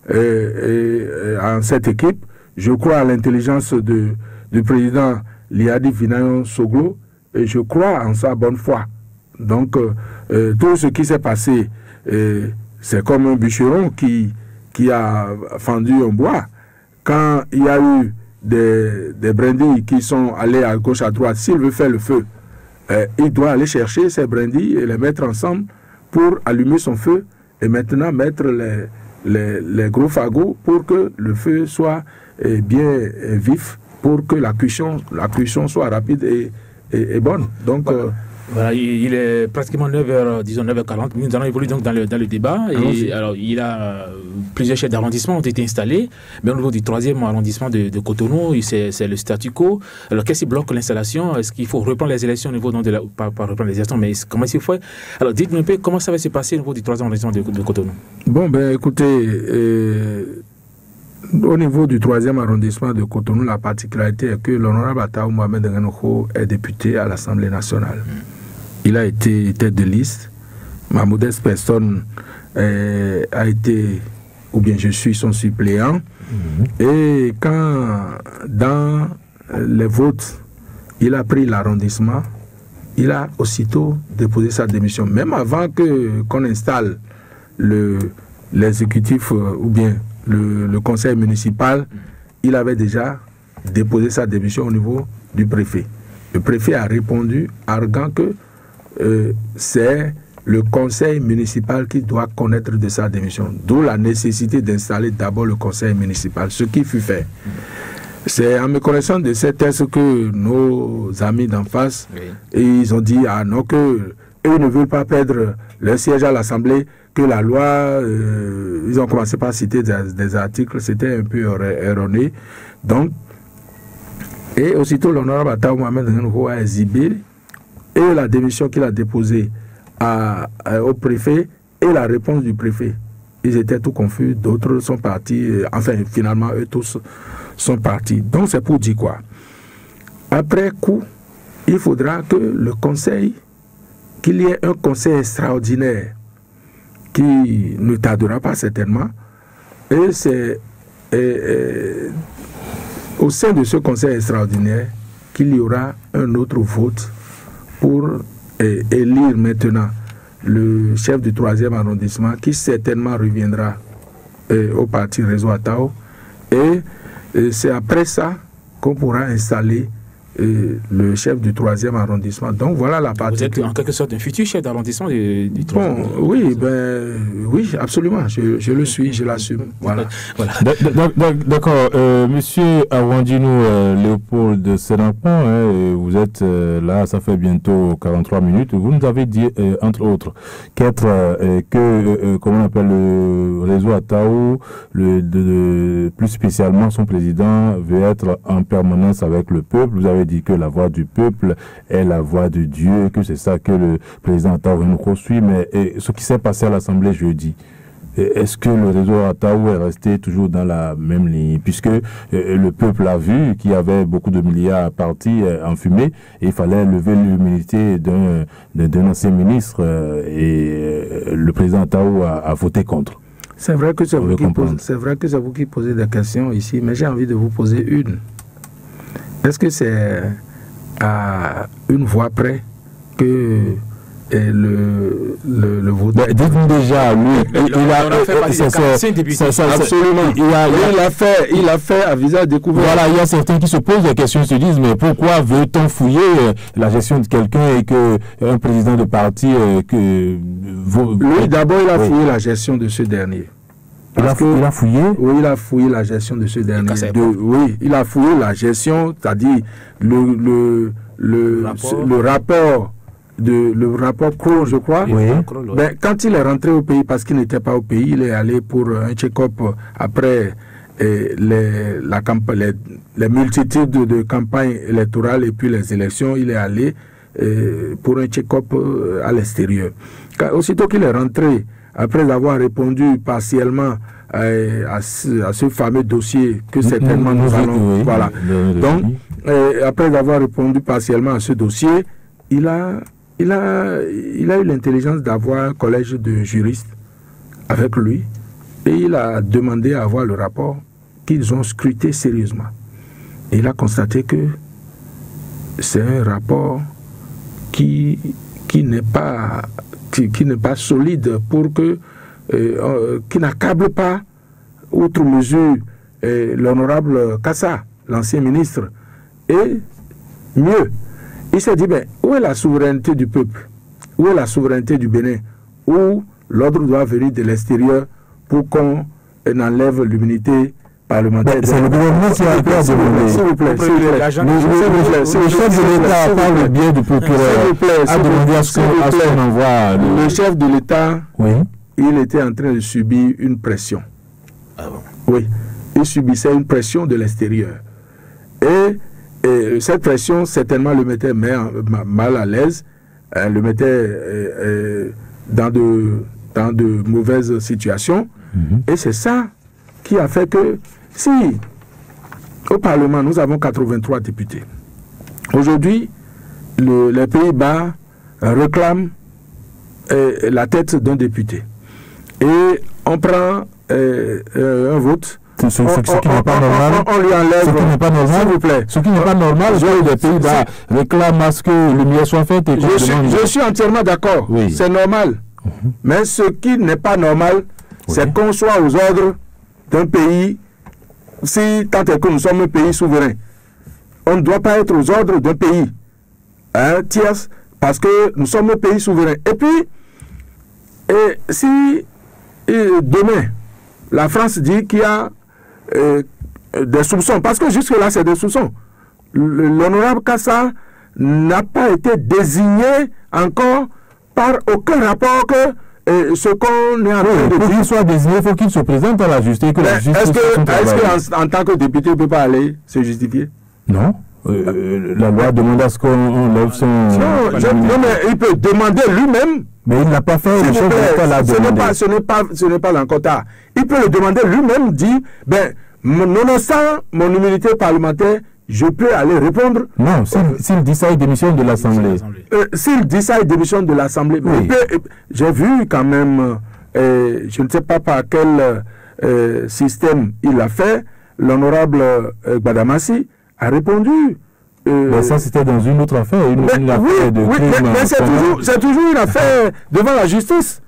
euh, euh, en cette équipe. Je crois à l'intelligence de, du président Liadi Finayon Soglo et je crois en sa bonne foi. Donc, euh, euh, tout ce qui s'est passé, euh, c'est comme un bûcheron qui, qui a fendu un bois. quand il y a eu des, des brindilles qui sont allés à gauche, à droite, s'il veut faire le feu, euh, il doit aller chercher ces brindilles et les mettre ensemble pour allumer son feu et maintenant mettre les, les, les gros fagots pour que le feu soit euh, bien euh, vif, pour que la cuisson, la cuisson soit rapide et, et, et bonne. Donc, voilà. Euh, Voilà, il est pratiquement neuf heures, disons neuf heures quarante. Nous allons évoluer donc dans le, dans le débat. Et alors, il a plusieurs chefs d'arrondissement ont été installés, mais au niveau du troisième arrondissement de, de Cotonou, c'est le statu quo. Alors, qu'est-ce qui bloque l'installation? Est-ce qu'il faut reprendre les élections au niveau donc de la, pas, pas reprendre les élections, mais comment il faut? Alors, dites-moi un peu comment ça va se passer au niveau du troisième arrondissement de, de Cotonou. Bon, ben écoutez, euh, au niveau du troisième arrondissement de Cotonou, la particularité est que l'honorable Ataou Mohamed Renouho est député à l'Assemblée nationale. Mm. Il a été tête de liste. Ma modeste personne euh, a été, ou bien je suis son suppléant. Mmh. Et quand, dans les votes, il a pris l'arrondissement, il a aussitôt déposé sa démission. Même avant que qu'on installe l'exécutif euh, ou bien le, le conseil municipal, il avait déjà déposé sa démission au niveau du préfet. Le préfet a répondu, arguant que Euh, c'est le conseil municipal qui doit connaître de sa démission. D'où la nécessité d'installer d'abord le conseil municipal, ce qui fut fait. C'est en me connaissant de ces textes que nos amis d'en face, oui. ils ont dit ah non, que eux ne veulent pas perdre leur siège à l'Assemblée, que la loi, euh, ils ont commencé par citer des, des articles, c'était un peu erroné. Donc, et aussitôt l'honorable Ataou Mohamed Renouho a exhibé et la démission qu'il a déposée à, à, au préfet et la réponse du préfet. Ils étaient tout confus, d'autres sont partis, enfin finalement eux tous sont partis. Donc c'est pour dire quoi? Après coup, il faudra que le conseil, qu'il y ait un conseil extraordinaire qui ne tardera pas certainement, et c'est au sein de ce conseil extraordinaire qu'il y aura un autre vote pour eh, élire maintenant le chef du troisième arrondissement qui certainement reviendra eh, au parti Réseau Ataou. Et, et c'est après ça qu'on pourra installer eh, le chef du troisième arrondissement. Donc voilà la partie. Vous êtes en quelque sorte un futur chef d'arrondissement du, du troisième arrondissement. Bon, oui, ben, oui, absolument. Je, je le suis, je l'assume. Voilà. voilà. D'accord. Euh, monsieur Arwandinou euh, Léopold Sénampon, hein, vous êtes euh, là, ça fait bientôt quarante-trois minutes. Vous nous avez dit, euh, entre autres, qu'être, euh, que, euh, comment on appelle le réseau Ataou, le, de, de, plus spécialement son président, veut être en permanence avec le peuple. Vous avez dit que la voix du peuple est la voix de Dieu, que c'est ça que le président Ataou Renouho suit. Mais et, ce qui s'est passé à l'Assemblée jeudi, est-ce que le réseau Ataou est resté toujours dans la même ligne? Puisque euh, le peuple a vu qu'il y avait beaucoup de milliards partis euh, en fumée et il fallait lever l'humilité d'un d'un ancien ministre euh, et euh, le président Ataou a, a voté contre. C'est vrai que c'est vous, vous, vous qui posez des questions ici, mais j'ai envie de vous poser une. Est-ce que c'est à une voix près que et le, le, le vote. Dites-nous déjà, lui, il, il a, absolument. Il a, il a fait, il a fait à visage découvert. Voilà, il y a certains qui se posent la question, se disent, mais pourquoi veut-on fouiller la gestion de quelqu'un et que un président de parti que vous, lui d'abord il a oui. fouillé la gestion de ce dernier. Il a, que, il a fouillé Oui, il a fouillé la gestion de ce dernier. De, oui, il a fouillé la gestion, c'est-à-dire le le le rapport. Le rapport de le rapport Kroll, je crois. Oui. Ben, quand il est rentré au pays, parce qu'il n'était pas au pays, il est allé pour un check-up après eh, les, la les, les multitudes de, de campagnes électorales et puis les élections. Il est allé eh, pour un check-up à l'extérieur. Aussitôt qu'il est rentré, après avoir répondu partiellement eh, à, ce, à ce fameux dossier que certainement nous, nous allons... Oui, voilà. Le, le, Donc, eh, après avoir répondu partiellement à ce dossier, il a... Il a, il a eu l'intelligence d'avoir un collège de juristes avec lui et il a demandé à avoir le rapport qu'ils ont scruté sérieusement. Et il a constaté que c'est un rapport qui, qui n'est pas, qui, qui n'est pas solide pour que, euh, qui n'accable pas outre mesure l'honorable Kassa, l'ancien ministre, et mieux, il s'est dit, ben, où est la souveraineté du peuple? Où est la souveraineté du Bénin? Où l'ordre doit venir de l'extérieur pour qu'on enlève l'immunité parlementaire. C'est le gouvernement qui a encore demandé. S'il vous plaît, s'il vous plaît. Le chef de l'État, par le biais du procureur, a demandé à ce qu'on envoie. Le chef de l'État, oui. il était en train de subir une pression. Ah bon? Oui, il subissait une pression de l'extérieur. Et, et cette pression, certainement, le mettait mal à l'aise, euh, le mettait euh, euh, dans, de, dans de mauvaises situations. Mm-hmm. Et c'est ça qui a fait que, si au Parlement, nous avons quatre-vingt-trois députés, aujourd'hui, le, les Pays-Bas réclament euh, la tête d'un député. Et on prend euh, euh, un vote. Ce, ce, ce, ce qui n'est pas normal. On, on lui enlève. Ce qui n'est pas normal. S'il vous plaît. Ce qui n'est pas normal, je, les Pays-Bas réclament à ce que le mieux soit fait. Et je, suis, je suis entièrement d'accord. Oui. C'est normal. Mm-hmm. Mais ce qui n'est pas normal, oui. c'est qu'on soit aux ordres d'un pays, si tant est que nous sommes un pays souverain. On ne doit pas être aux ordres d'un pays hein, tierce, parce que nous sommes un pays souverain. Et puis, et si et demain, la France dit qu'il y a euh, des soupçons, parce que jusque-là, c'est des soupçons. L'honorable Kassa n'a pas été désigné encore par aucun rapport que euh, ce qu'on est en train oui, de pour dire. qu'il soit désigné, il faut qu'il se présente à la justice. Est-ce qu'en est en tant que député, il ne peut pas aller se justifier? Non. Euh, la loi demande à ce qu'on lève son... Non, je, non, mais il peut demander lui-même. Mais il n'a pas fait, le chef d'État l'a demandé. Ce n'est pas, ce n'est pas l'encota. Il peut le demander lui-même, dit, ben, nonobstant mon immunité parlementaire, je peux aller répondre. Non, s'il dit ça, il démissionne de l'Assemblée. Euh, s'il dit ça, il démissionne de l'Assemblée. Oui. J'ai vu quand même, euh, je ne sais pas par quel euh, système il a fait, l'honorable euh, Gbadamassi a répondu. Euh, mais ça, c'était dans une autre affaire, une, mais, une affaire oui, de oui, crime. Mais, mais c'est toujours, c'est toujours une affaire devant la justice.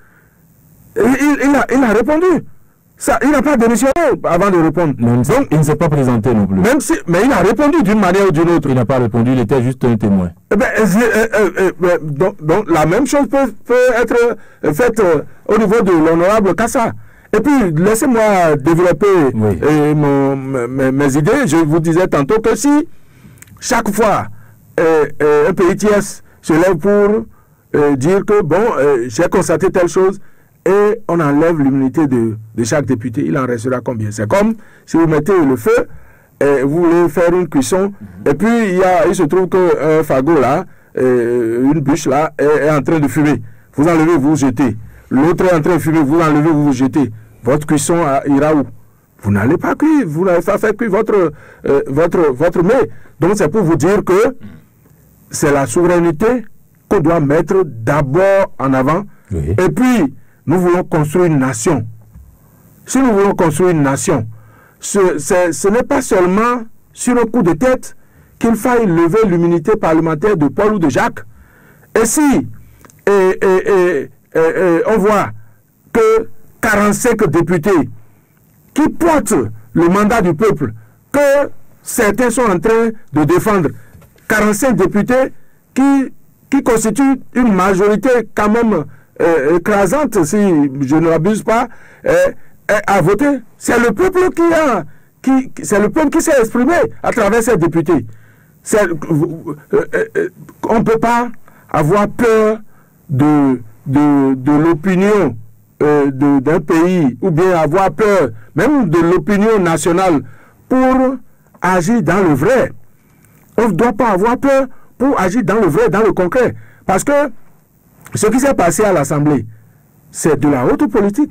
Il, il, il, a, il a répondu. Ça, il n'a pas démissionné avant de répondre. Même donc, il ne s'est pas présenté non plus. Même si, mais il a répondu d'une manière ou d'une autre. Il n'a pas répondu, il était juste un témoin. Eh ben, euh, euh, euh, donc, donc, la même chose peut, peut être faite euh, au niveau de l'honorable Kassa. Et puis, laissez-moi développer oui. euh, mon, mes, mes idées. Je vous disais tantôt que si chaque fois euh, euh, un pays tiers se lève pour euh, dire que, bon, euh, j'ai constaté telle chose, et on enlève l'immunité de, de chaque député, il en restera combien? C'est comme si vous mettez le feu, et vous voulez faire une cuisson, mm-hmm. et puis il, y a, il se trouve qu'un fagot là, euh, une bûche là, est, est en train de fumer. Vous enlevez, vous, vous jetez. L'autre est en train de fumer, vous enlevez, vous, vous jetez. Votre cuisson ira où? Vous n'allez pas cuire, vous n'allez pas faire cuire votre, euh, votre, votre mets. Donc c'est pour vous dire que c'est la souveraineté qu'on doit mettre d'abord en avant. Oui. Et puis, nous voulons construire une nation. Si nous voulons construire une nation, ce, ce n'est pas seulement sur un coup de tête qu'il faille lever l'immunité parlementaire de Paul ou de Jacques. Et si et, et, et, et, et, on voit que quarante-cinq députés qui portent le mandat du peuple, que certains sont en train de défendre, quarante-cinq députés qui, qui constituent une majorité quand même euh, écrasante, si je ne m'abuse pas, euh, à voter. C'est le peuple qui a, qui, c'est le peuple qui s'est exprimé à travers ces députés. C'est, euh, euh, on ne peut pas avoir peur de, de, de l'opinion euh, d'un pays, ou bien avoir peur même de l'opinion nationale pour agir dans le vrai. On ne doit pas avoir peur pour agir dans le vrai, dans le concret. Parce que ce qui s'est passé à l'Assemblée, c'est de la haute politique.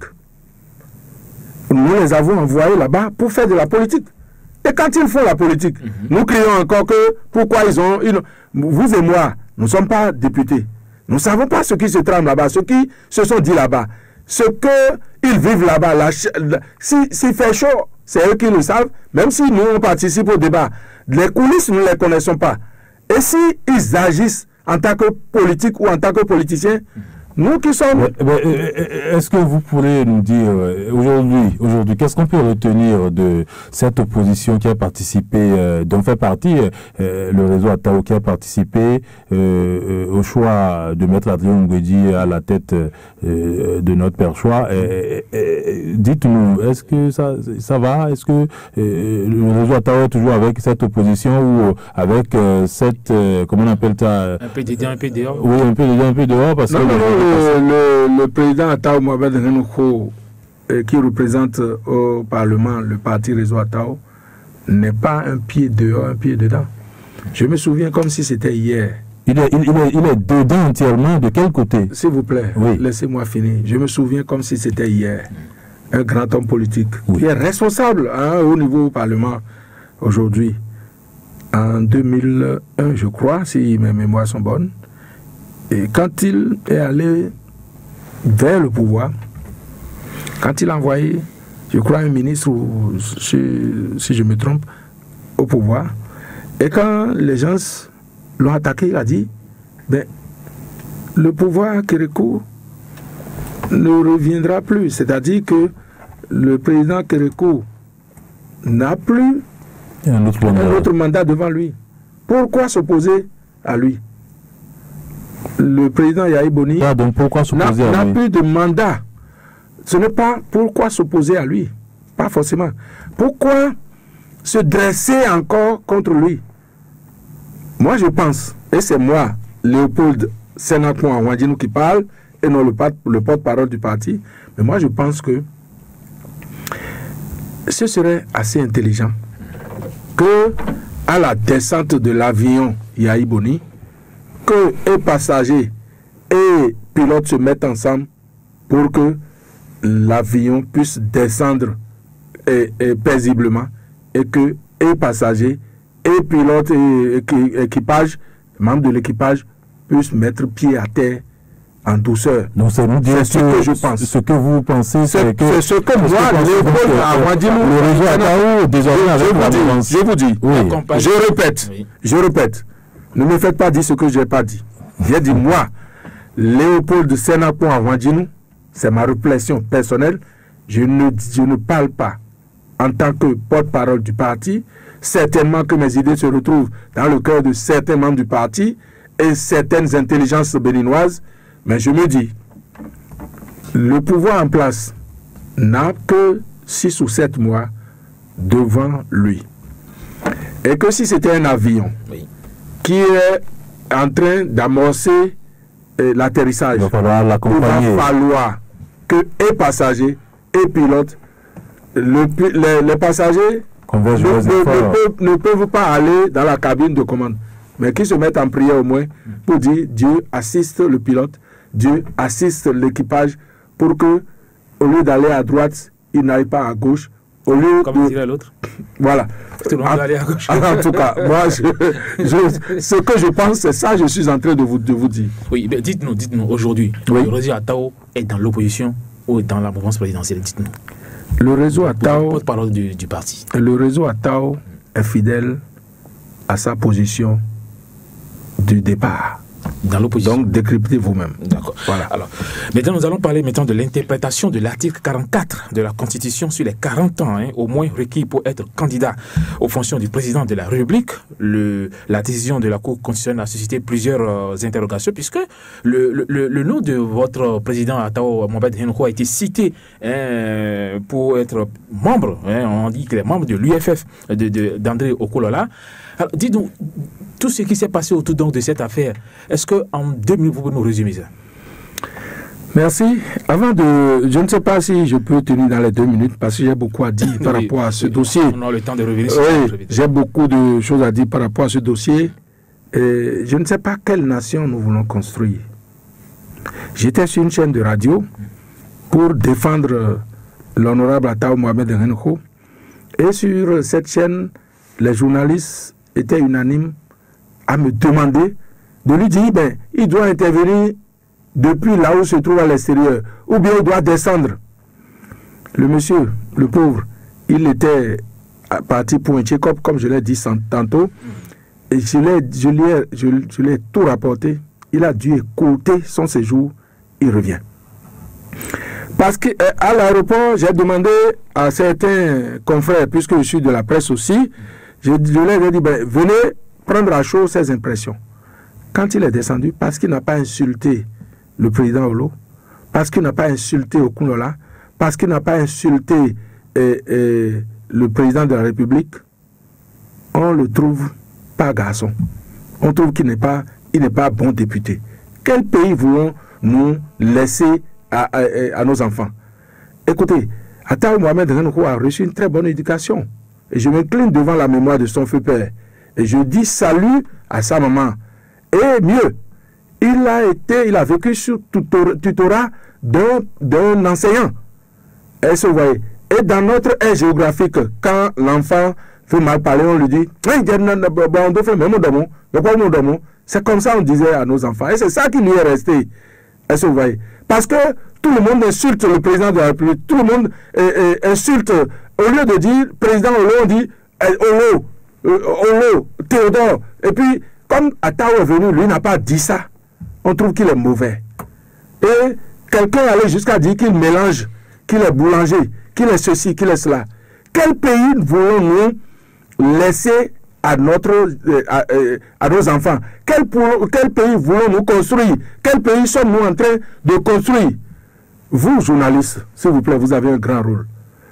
Nous les avons envoyés là-bas pour faire de la politique. Et quand ils font la politique, mm-hmm. nous crions encore que pourquoi ils ont, ils ont... Vous et moi, nous ne sommes pas députés. Nous ne savons pas ce qui se trame là-bas, ce qui se sont dit là-bas. Ce qu'ils vivent là-bas, là, s'il si fait chaud, c'est eux qui le savent, même si nous on participe au débat. Les coulisses, nous ne les connaissons pas. Et s'ils agissent en tant que politique ou en tant que politicien, Nous qui sommes... Ouais, mais, est-ce que vous pourrez nous dire, aujourd'hui, aujourd'hui, qu'est-ce qu'on peut retenir de cette opposition qui a participé, euh, dont fait partie euh, le réseau Atao, qui a participé euh, au choix de mettre Adrien Ngwedi à la tête euh, de notre perchoir? Dites-nous, est-ce que ça, ça va? Est-ce que euh, le réseau Atao est toujours avec cette opposition ou avec euh, cette, euh, comment on appelle ça? Un peu dedans, un peu dehors. Oui, un peu dedans, un peu dehors, parce non, que... Non, le, le, le président Atao Mohamed Renouko, euh, qui représente au Parlement le parti Réseau Atao, n'est pas un pied dehors, un pied dedans. Je me souviens comme si c'était hier. Il est, il, il, est, il est dedans entièrement, de quel côté? S'il vous plaît, oui. Laissez-moi finir. Je me souviens comme si c'était hier. Un grand homme politique, oui, qui est responsable hein, au niveau du Parlement aujourd'hui. En deux mille un, je crois, si mes mémoires sont bonnes. Et quand il est allé vers le pouvoir, quand il a envoyé, je crois, un ministre, ou, si, si je me trompe, au pouvoir, et quand les gens l'ont attaqué, il a dit, ben, le pouvoir Kérékou ne reviendra plus. C'est-à-dire que le président Kérékou n'a plus un autre, un autre mandat devant lui. Pourquoi s'opposer à lui? Le président Yahi Boni ah, donc pourquoi s'opposer à n'a lui? plus de mandat. Ce n'est pas pourquoi s'opposer à lui. Pas forcément. Pourquoi se dresser encore contre lui? Moi, je pense, et c'est moi, Léopold Sénapon Awandjinou qui parle, et non le, le porte-parole du parti, mais moi, je pense que ce serait assez intelligent que, à la descente de l'avion Yahi Boni, que les passagers et pilotes se mettent ensemble pour que l'avion puisse descendre et, et paisiblement et que les passagers et pilotes et, et équipage, membres de l'équipage puissent metre pied à terre en douceur. Donc c'est ce que je pense. Ce que vous pensez, c'est que... C'est ce que moi, Léopold Awandjinou, le réseau Atao, désormais avec la défense. Je vous dis, oui. je répète, oui. je répète, ne me faites pas dire ce que je n'ai pas dit. J'ai dit, moi, Léopold Sénapon Awandjinou, c'est ma réflexion personnelle, je ne, je ne parle pas en tant que porte-parole du parti. Certainement que mes idées se retrouvent dans le cœur de certains membres du parti et certaines intelligences béninoises, mais je me dis, le pouvoir en place n'a que six ou sept mois devant lui. Et que si c'était un avion oui. qui est en train d'amorcer eh, l'atterrissage, il va falloir l'accompagner. Il va falloir que les passagers et pilotes, le, les, les passagers ne, ne, ne, peuvent, ne peuvent pas aller dans la cabine de commande, mais qui se mettent en prière au moins pour dire Dieu assiste le pilote, Dieu assiste l'équipage pour que, au lieu d'aller à droite, il n'aille pas à gauche. Au lieu Comme de... dirait l'autre. Voilà. Tout le monde en, aller à gauche. En tout cas, moi, je, je, ce que je pense, c'est ça que je suis en train de vous, de vous dire. Oui, mais dites-nous, dites-nous, aujourd'hui, oui. le réseau Atao est dans l'opposition ou dans la mouvance présidentielle, dites-nous. Le réseau Atao, porte-parole du, du parti. Le réseau Atao est fidèle à sa position du départ. Dans l'opposition. Donc, décryptez vous-même. D'accord. Voilà. Alors, maintenant, nous allons parler maintenant de l'interprétation de l'article quarante-quatre de la Constitution sur les quarante ans, hein, au moins requis pour être candidat aux fonctions du président de la République. Le, la décision de la Cour constitutionnelle a suscité plusieurs euh, interrogations, puisque le, le, le nom de votre président Atao Mohamed Renouko a été cité hein, pour être membre, hein, on dit qu'il est membre de l'U F F de, de, d'André Okolola. Alors, dites-nous, tout ce qui s'est passé autour donc de cette affaire, est-ce qu'en deux minutes, vous pouvez nous résumer ça? Merci. Avant de... Je ne sais pas si je peux tenir dans les deux minutes, parce que j'ai beaucoup à dire par oui, rapport à ce oui, dossier. On a le temps de revenir sur oui, j'ai beaucoup de choses à dire par rapport à ce dossier. Et je ne sais pas quelle nation nous voulons construire. J'étais sur une chaîne de radio pour défendre l'honorable Atao Mohamed Renouko. Et sur cette chaîne, les journalistes étaient unanimes à me demander de lui dire, ben, il doit intervenir depuis là où se trouve à l'extérieur, ou bien il doit descendre. Le monsieur, le pauvre, il était parti pour un check-up, comme je l'ai dit tantôt, et je l'ai je je, je tout rapporté. Il a dû écouter son séjour il revient. Parce qu'à euh, l'aéroport, j'ai demandé à certains confrères, puisque je suis de la presse aussi, je, je leur ai dit, ben, venez prendre à chaud ses impressions. Quand il est descendu, parce qu'il n'a pas insulté le président Olo, parce qu'il n'a pas insulté Okunola, parce qu'il n'a pas insulté euh, euh, le président de la République, on le trouve pas garçon. On trouve qu'il n'est pas, il n'est pas bon député. Quel pays voulons-nous laisser à, à, à nos enfants? Écoutez, Ataou Mohamed Renoukou a reçu une très bonne éducation. Et je m'incline devant la mémoire de son feu père. Et je dis salut à sa maman. Et mieux, il a été, il a vécu sous tutorat d'un, d'un enseignant. Est-ce que vous voyez? Et dans notre aire géographique, quand l'enfant fait mal parler, on lui dit c'est comme ça on disait à nos enfants. Et c'est ça qui lui est resté. Est-ce que vous voyez? Parce que tout le monde insulte le président de la République. Tout le monde euh, euh, insulte. Au lieu de dire président Olo, on dit Olo, Olo, Théodore. Et puis, comme Ataou est venu, lui n'a pas dit ça. On trouve qu'il est mauvais. Et quelqu'un allait jusqu'à dire qu'il mélange, qu'il est boulanger, qu'il est ceci, qu'il est cela. Quel pays voulons-nous laisser à, notre, euh, à, euh, à nos enfants? Quel, pour, quel pays voulons-nous construire? Quel pays sommes-nous en train de construire? Vous, journalistes, s'il vous plaît, vous avez un grand rôle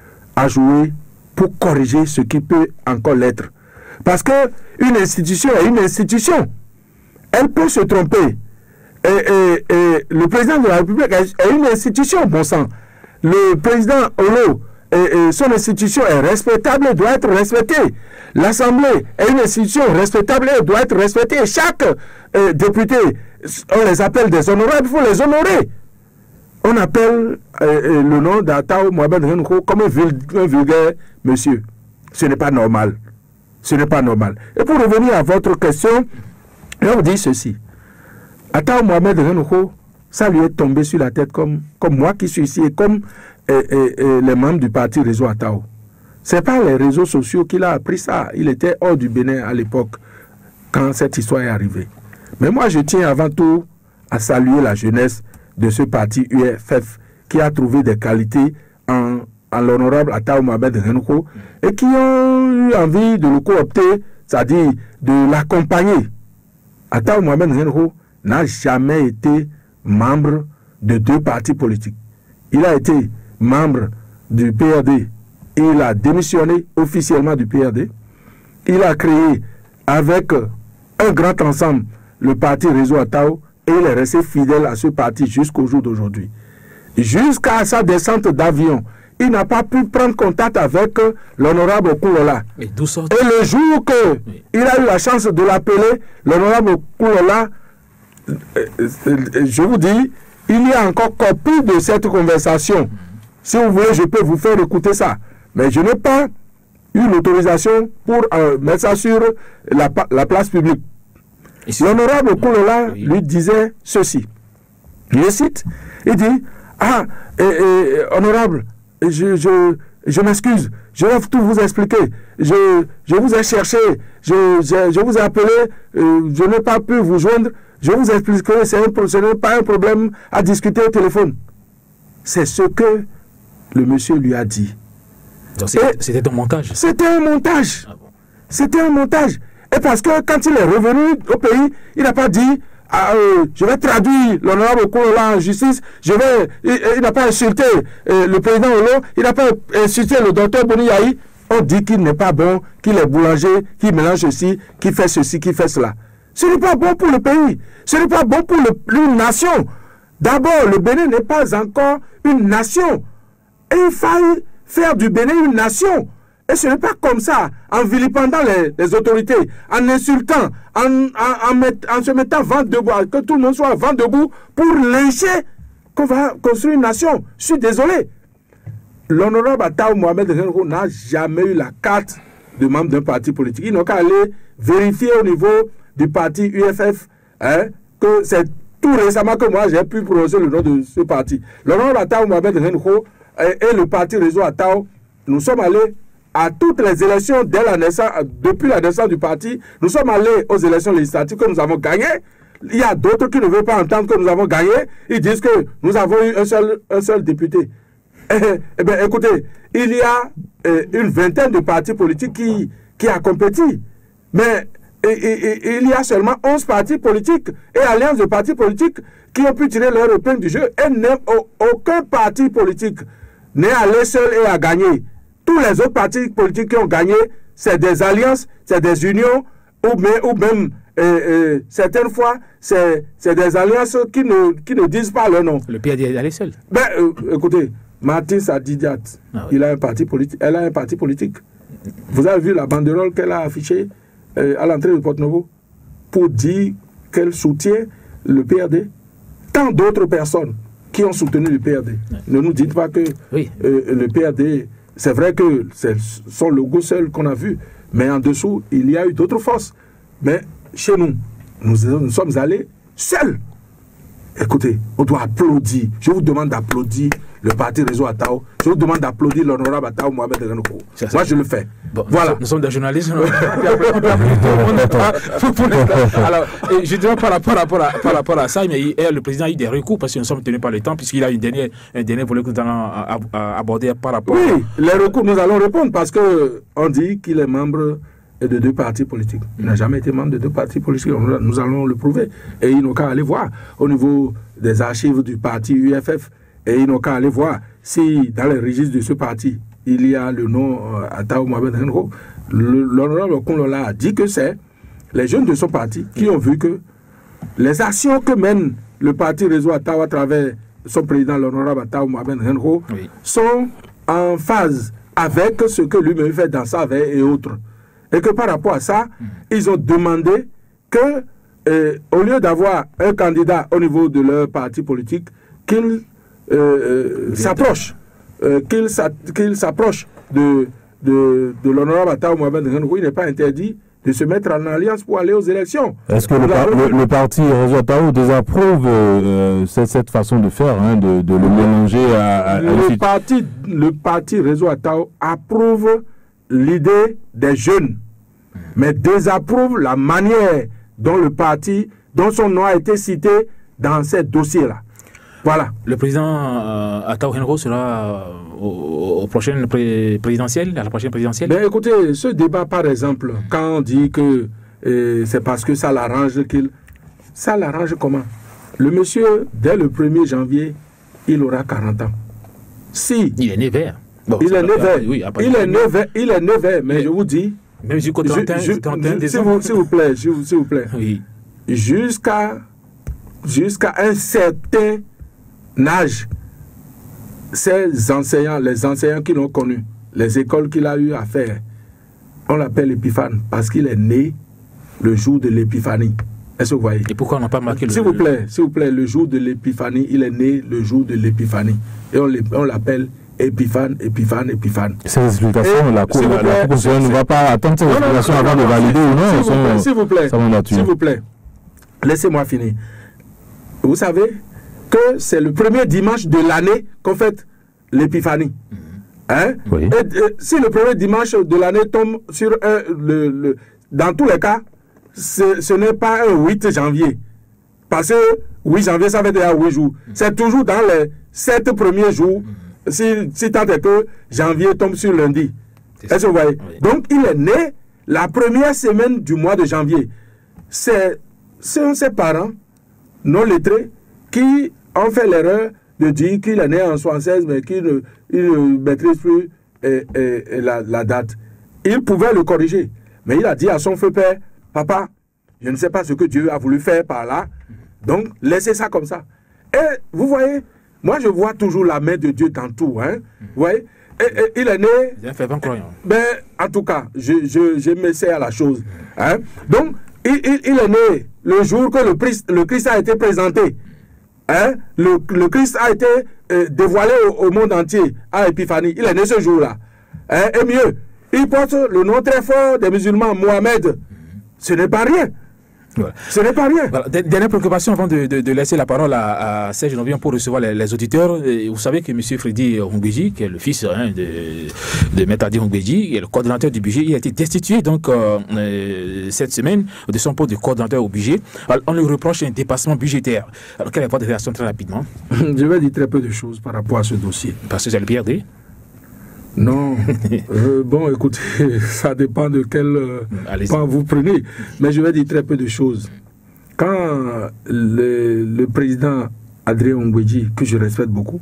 à jouer pour corriger ce qui peut encore l'être. Parce qu'une institution est une institution. Elle peut se tromper. Et, et, et le président de la République est une institution, bon sang. Le président Olo, et, et son institution est respectable et doit être respectée. L'Assemblée est une institution respectable et doit être respectée. Chaque euh, député, on les appelle des honorables, il faut les honorer. On appelle euh, le nom d'Ataou Mohamed Renoukou comme un, vul, un vulgaire monsieur. Ce n'est pas normal. Ce n'est pas normal. Et pour revenir à votre question, je vous dis ceci. Ataou Mohamed Renoukou, ça lui est tombé sur la tête comme, comme moi qui suis ici et comme euh, euh, euh, les membres du parti Réseau Ataou. Ce n'est pas les réseaux sociaux qu'il a appris ça. Il était hors du Bénin à l'époque quand cette histoire est arrivée. Mais moi, je tiens avant tout à saluer la jeunesse de ce parti U F F qui a trouvé des qualités en, en l'honorable Ataou Mohamed Renoukou et qui ont eu envie de le coopter, c'est-à-dire de l'accompagner. Ataou Mohamed Renoukou n'a jamais été membre de deux partis politiques. Il a été membre du P R D. Il a démissionné officiellement du P R D. Il a créé avec un grand ensemble le parti Réseau Ataou et il est resté fidèle à ce parti jusqu'au jour d'aujourd'hui. Jusqu'à sa descente d'avion, il n'a pas pu prendre contact avec l'honorable Okunola. Et, et le jour qu'il oui. a eu la chance de l'appeler, l'honorable Okunola, je vous dis, il y a encore copie de cette conversation. Mm-hmm. Si vous voulez, je peux vous faire écouter ça. Mais je n'ai pas eu l'autorisation pour euh, mettre ça sur la, la place publique. L'honorable Okunola oui. lui disait ceci. Je cite, il dit, ah, et, et, honorable, je, je, je m'excuse, je vais tout vous expliquer. Je, je vous ai cherché, je, je, je vous ai appelé, euh, je n'ai pas pu vous joindre. Je vous expliquerai, ce n'est pas un problème à discuter au téléphone. C'est ce que le monsieur lui a dit. C'était un montage. C'était un montage. Ah bon. C'était un montage. Et parce que quand il est revenu au pays, il n'a pas dit ah, euh, je vais traduire l'honorable Okunola en justice, je vais, il, il n'a pas insulté euh, le président Olo, il n'a pas insulté le docteur Boni Yahi. On dit qu'il n'est pas bon, qu'il est boulanger, qu'il mélange ceci, qu'il fait ceci, qu'il fait cela. Ce n'est pas bon pour le pays. Ce n'est pas bon pour le, une nation. D'abord, le Bénin n'est pas encore une nation. Et il faut faire du Bénin une nation. Et ce n'est pas comme ça, en vilipendant les, les autorités, en insultant, en, en, en, met, en se mettant vent debout, que tout le monde soit vent debout pour lyncher qu'on va construire une nation. Je suis désolé. L'honorable Ataou Mohamed Renoukou n'a jamais eu la carte de membre d'un parti politique. Ils n'ont qu'à aller vérifier au niveau du parti U F F hein, que c'est tout récemment que moi j'ai pu prononcer le nom de ce parti. L'honorable Ataou Mohamed Renoukou et, et le parti Réseau Ataou, nous sommes allés à toutes les élections dès la naissance, depuis la naissance du parti, nous sommes allés aux élections législatives que nous avons gagnées. il y a d'autres qui ne veulent pas entendre que nous avons gagné. Ils disent que nous avons eu un seul, un seul député. Eh, eh bien, écoutez, il y a eh, une vingtaine de partis politiques qui, qui a compéti. Mais et, et, et, il y a seulement onze partis politiques et alliances de partis politiques qui ont pu tirer leur épingle du jeu. Et même, aucun parti politique n'est allé seul et a gagné. Tous les autres partis politiques qui ont gagné, c'est des alliances, c'est des unions, ou même, ou même euh, euh, certaines fois, c'est des alliances qui ne, qui ne disent pas leur nom. Le P R D est allé seul. Ben, euh, écoutez, Martins Didiat, ah oui. il a un parti politique, elle a un parti politique. Vous avez vu la banderole qu'elle a affichée euh, à l'entrée de Porto-Novo pour dire qu'elle soutient le P R D. Tant d'autres personnes qui ont soutenu le P R D. Oui. Ne nous dites pas que oui. euh, le P R D, c'est vrai que c'est son logo seul qu'on a vu, mais en dessous, il y a eu d'autres forces. Mais chez nous, nous, nous sommes allés seuls. Écoutez, on doit applaudir. Je vous demande d'applaudir le parti Réseau Atao. Je vous demande d'applaudir l'honorable Atao Mohamed Renoko. Moi, je le fais. Bon, voilà. Nous, nous sommes des journalistes. Alors, je dirais par rapport, à, par rapport à ça, mais hier, le président a eu des recours parce que nous sommes tenus par le temps, puisqu'il a une dernière, un dernier volet que nous allons aborder par rapport. Oui, les recours, nous allons répondre parce qu'on dit qu'il est membre de deux partis politiques. Il n'a jamais été membre de deux partis politiques. Nous allons le prouver. Et il n'a qu'à aller voir au niveau des archives du parti U F F. Et il n'a qu'à aller voir si dans les registres de ce parti, il y a le nom euh, Atao Mohamed Renoko. L'honorable Konlola a dit que c'est les jeunes de son parti qui ont vu que les actions que mène le parti Réseau Atao à travers son président, l'honorable Atao Mohamed Renoko, oui. sont en phase avec ce que lui-même fait dans sa veille et autres. Et que par rapport à ça, mmh. ils ont demandé que, euh, au lieu d'avoir un candidat au niveau de leur parti politique, qu'il euh, s'approche, euh, qu'il s'approche de, de, de l'honorable Atao Mohamed Renoko. Il n'est pas interdit de se mettre en alliance pour aller aux élections. Est-ce que le, par, le, le parti Réseau Atao désapprouve euh, cette, cette façon de faire, hein, de, de le mélanger à... à, à le, parti, le parti Réseau Atao approuve l'idée des jeunes, mais désapprouve la manière dont le parti, dont son nom a été cité dans ces dossiers-là. Voilà. Le président euh, Atao Renoko sera euh, au, au prochain pré présidentiel, à la prochaine présidentielle. Ben écoutez, ce débat, par exemple, mmh. quand on dit que euh, c'est parce que ça l'arrange qu'il... Ça l'arrange comment? Le monsieur, dès le premier janvier, il aura quarante ans. Si... Il est né vert. Bon, il, est né vert. Oui, il est né vert. Il est né vert, mais, mais je vous dis... Même jusqu'au trente et un, s'il vous, vous plaît, s'il vous plaît. Oui. Jusqu'à jusqu'à un certain âge, ces enseignants, les enseignants qui l'ont connu, les écoles qu'il a eu à faire, on l'appelle Épiphane parce qu'il est né le jour de l'Épiphanie. Est-ce que vous voyez? Et pourquoi on n'a pas marqué le... S'il vous plaît, s'il vous plaît, le jour de l'Épiphanie, il est né le jour de l'Épiphanie. Et on l'appelle Épiphane, Épiphane, Épiphane. Ces explications, la Cour constitutionnelle ne va pas attendre ces explications avant de valider ou non. S'il vous plaît, s'il vous plaît, laissez-moi finir. Vous savez que c'est le premier dimanche de l'année qu'on fête l'Épiphanie. Hein? Oui. Et, et, si le premier dimanche de l'année tombe sur un, le, le, dans tous les cas, ce n'est pas un huit janvier. Parce que huit janvier, ça fait déjà huit jours. C'est toujours dans les sept premiers jours. Si, si tant est que janvier tombe sur lundi. Est-ce que vous voyez? Oui. Donc, il est né la première semaine du mois de janvier. C'est ses parents non lettrés qui ont fait l'erreur de dire qu'il est né en soixante-seize, mais qu'il ne, ne maîtrise plus et, et, et la, la date. Il pouvait le corriger. Mais il a dit à son feu père, papa, je ne sais pas ce que Dieu a voulu faire par là, donc laissez ça comme ça. Et vous voyez, moi, je vois toujours la main de Dieu dans tout. Hein? Vous voyez? Et, et, il est né... Ben, en tout cas, je, je, je m'essaie à la chose. Hein? Donc, il, il, il est né le jour que le Christ, le Christ a été présenté. Hein? Le, le Christ a été euh, dévoilé au, au monde entier à Épiphanie. Il est né ce jour-là. Hein? Et mieux, il porte le nom très fort des musulmans, Mohamed. Ce n'est pas rien. Voilà. Ce n'est pas rien. Voilà. Dernière préoccupation avant de, de, de laisser la parole à, à Serge Novion pour recevoir les, les auditeurs. Et vous savez que M. Freddy Hongbeji, qui est le fils hein, de, de Maître Adi Hongbeji, qui est le coordonnateur du budget, il a été destitué donc, euh, euh, cette semaine de son poste de coordonnateur au budget. Alors, on lui reproche un dépassement budgétaire. Alors, quelle est votre réaction très rapidement? Je vais dire très peu de choses par rapport à ce dossier. Parce que c'est le P R D? Non. euh, bon, écoutez, ça dépend de quel euh, point vous prenez. Mais je vais dire très peu de choses. Quand le, le président Adrien Hongbeji, que je respecte beaucoup,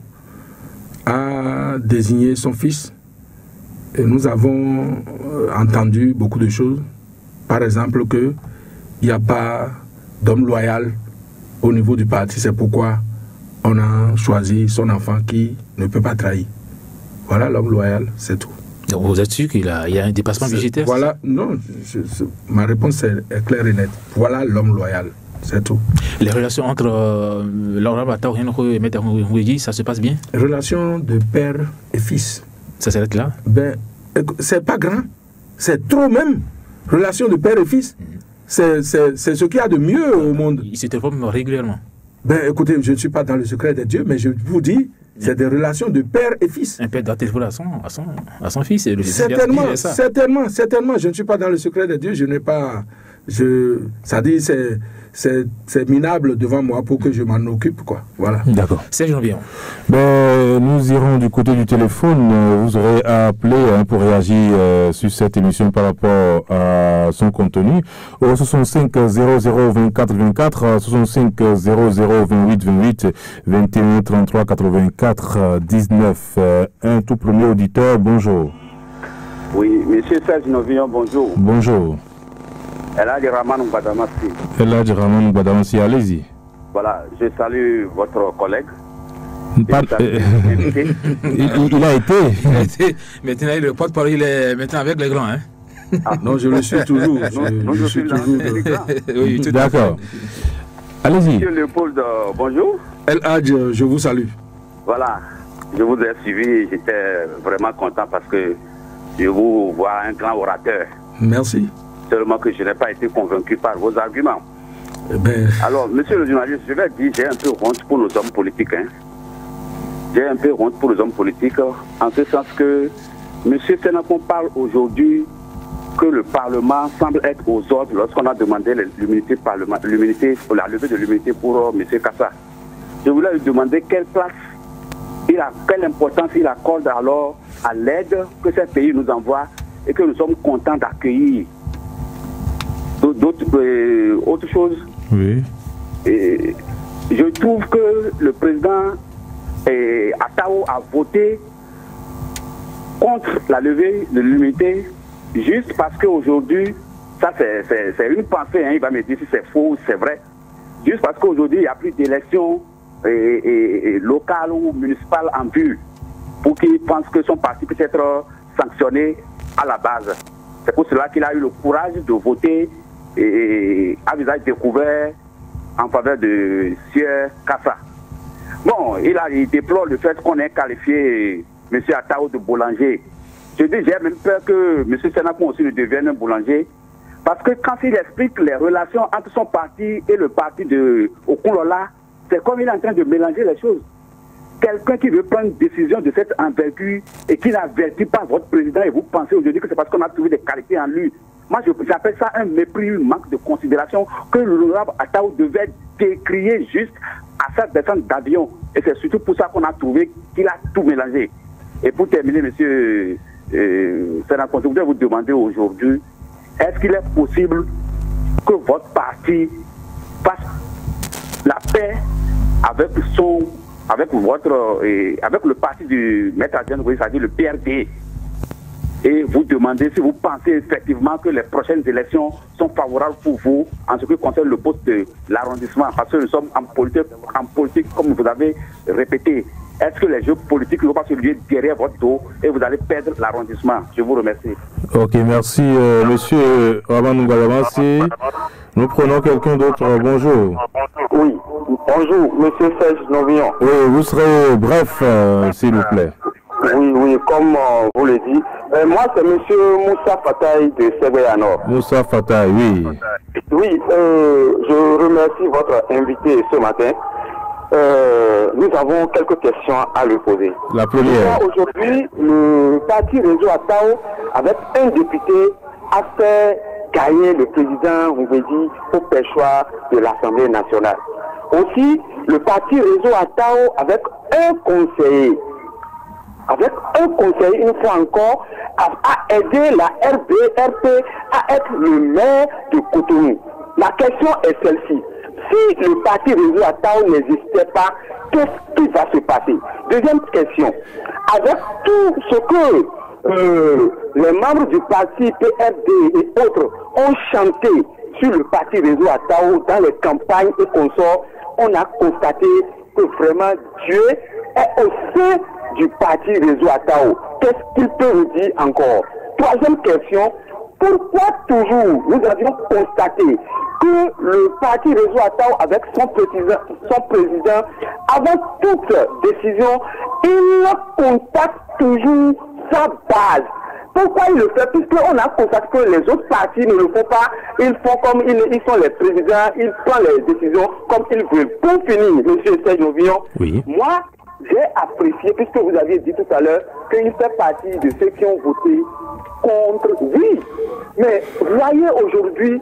a désigné son fils, et nous avons euh, entendu beaucoup de choses. Par exemple, qu'il n'y a pas d'homme loyal au niveau du parti. C'est pourquoi on a choisi son enfant qui ne peut pas trahir. Voilà l'homme loyal, c'est tout. Donc vous êtes sûr qu'il y a, il y a un dépassement budgétaire? Voilà, non, je, je, ma réponse est, est claire et nette. Voilà l'homme loyal, c'est tout. Les relations entre euh, l'honorable Ataou Renouho et Maître Hongbeji, ça se passe bien? Relations de père et fils. Ça s'arrête là? Ben, c'est pas grand, c'est trop même. Relation de père et fils, mm. c'est ce qu'il y a de mieux au monde. Ils se téléphonent régulièrement? Ben, écoutez, je ne suis pas dans le secret de Dieu, mais je vous dis, c'est des relations de père et fils. Un père doit téléphoner à son, à son, à son fils. Et le certainement, certainement, certainement. Je ne suis pas dans le secret de Dieu. Je n'ai pas... Je, ça dit, c'est... C'est minable devant moi pour que je m'en occupe, quoi. Voilà. D'accord. C'est Jean-Vion. Ben, nous irons du côté du téléphone. Vous aurez à appeler hein, pour réagir euh, sur cette émission par rapport à son contenu. Au soixante-cinq zéro zéro vingt-quatre vingt-quatre, soixante-cinq zéro zéro vingt-huit vingt-huit, vingt et un trente-trois quatre-vingt-quatre dix-neuf. Euh, un tout premier auditeur, bonjour. Oui, monsieur Serge Novion, bonjour. Bonjour. Eladji Ramane Gbadamassi. Eladji Ramane Gbadamassi, allez-y. Voilà, je salue votre collègue. Pas, euh, il, il a été. Il a été. Maintenant, le porte-parole, il est maintenant avec les grands. Hein? Ah, non, je le suis toujours. Je, non, je, je suis toujours. Oui, d'accord. Allez-y. Monsieur Léopold, euh, bonjour. Eladji, je vous salue. Voilà, je vous ai suivi. J'étais vraiment content parce que je vous vois un grand orateur. Merci. Seulement que je n'ai pas été convaincu par vos arguments. Eh ben... Alors, monsieur le journaliste, je vais dire, j'ai un peu honte pour nos hommes politiques. Hein. J'ai un peu honte pour les hommes politiques, en ce sens que monsieur Sénakon parle aujourd'hui que le Parlement semble être aux ordres lorsqu'on a demandé l'immunité parlementaire, l'immunité, la levée de l'immunité pour euh, monsieur Kassa. Je voulais lui demander quelle place, il a, quelle importance il accorde alors à l'aide que ces pays nous envoient et que nous sommes contents d'accueillir. D'autres euh, autre chose. Oui. Et je trouve que le président eh, Ataou a voté contre la levée de l'immunité juste parce qu'aujourd'hui, ça c'est une pensée, hein, il va me dire si c'est faux ou c'est vrai, juste parce qu'aujourd'hui il n'y a plus d'élections eh, eh, locales ou municipales en vue pour qu'il pense que son parti peut être sanctionné à la base. C'est pour cela qu'il a eu le courage de voter et à visage découvert en faveur de Sieur Kassa. Bon, il, a, il déplore le fait qu'on ait qualifié M. Ataou de boulanger. Je dis, j'ai même peur que M. Sénakon aussi ne devienne un boulanger, parce que quand il explique les relations entre son parti et le parti de Okulola, c'est comme il est en train de mélanger les choses. Quelqu'un qui veut prendre une décision de cette envergure et qui n'avertit pas votre président et vous pensez aujourd'hui que c'est parce qu'on a trouvé des qualités en lui. Moi, j'appelle ça un mépris, un manque de considération que l'honorable Ataou devait décrier juste à sa descente d'avion. Et c'est surtout pour ça qu'on a trouvé qu'il a tout mélangé. Et pour terminer, monsieur euh, Sénakon, je voudrais vous demander aujourd'hui, est-ce qu'il est possible que votre parti fasse la paix avec son, avec votre, euh, avec le parti du maître Adrien Hongbeji, c'est-à-dire le P R D? Et vous demandez si vous pensez effectivement que les prochaines élections sont favorables pour vous en ce qui concerne le poste de l'arrondissement. Parce que nous sommes en politique, en politique comme vous avez répété. Est-ce que les jeux politiques ne vont pas se lier derrière votre dos et vous allez perdre l'arrondissement? Je vous remercie. Ok, merci euh, monsieur Ramane Gbadamassi. Nous prenons quelqu'un d'autre. Euh, bonjour. Oui, bonjour, monsieur Serge Novion. Oui, vous serez bref, euh, s'il vous plaît. Oui, oui, comme euh, vous le dites, Euh, moi, c'est M. Moussa Fataï de Séguéa Nord. Moussa Fataï, oui. Oui, euh, je remercie votre invité ce matin. Euh, nous avons quelques questions à lui poser. La première. Aujourd'hui, le parti Réseau Atao, avec un député, a fait gagner le président Ngoubedi au pêchoir de l'Assemblée nationale. Aussi, le parti Réseau Atao, avec un conseiller, avec un conseiller, une fois encore, a, a aidé la R B R P à être le maire de Cotonou. La question est celle-ci. Si le parti Réseau Atao n'existait pas, qu'est-ce qui va se passer? Deuxième question. Avec tout ce que euh, les membres du parti P R D et autres ont chanté sur le parti Réseau Atao dans les campagnes et consorts, on a constaté que vraiment Dieu est au sein du parti Réseau Atao. Qu'est-ce qu'il peut nous dire encore? Troisième question. Pourquoi toujours nous avions constaté que le parti Réseau Atao, avec son président, son président, avant toute décision, il contacte toujours sa base? Pourquoi il le fait? Puisqu'on a constaté que les autres partis ne le font pas, ils font comme ils, ils sont les présidents, ils prennent les décisions comme ils veulent. Pour finir, M. Serge Novillon, oui. Moi, j'ai apprécié, puisque vous aviez dit tout à l'heure, qu'il fait partie de ceux qui ont voté contre. Oui, mais voyez aujourd'hui,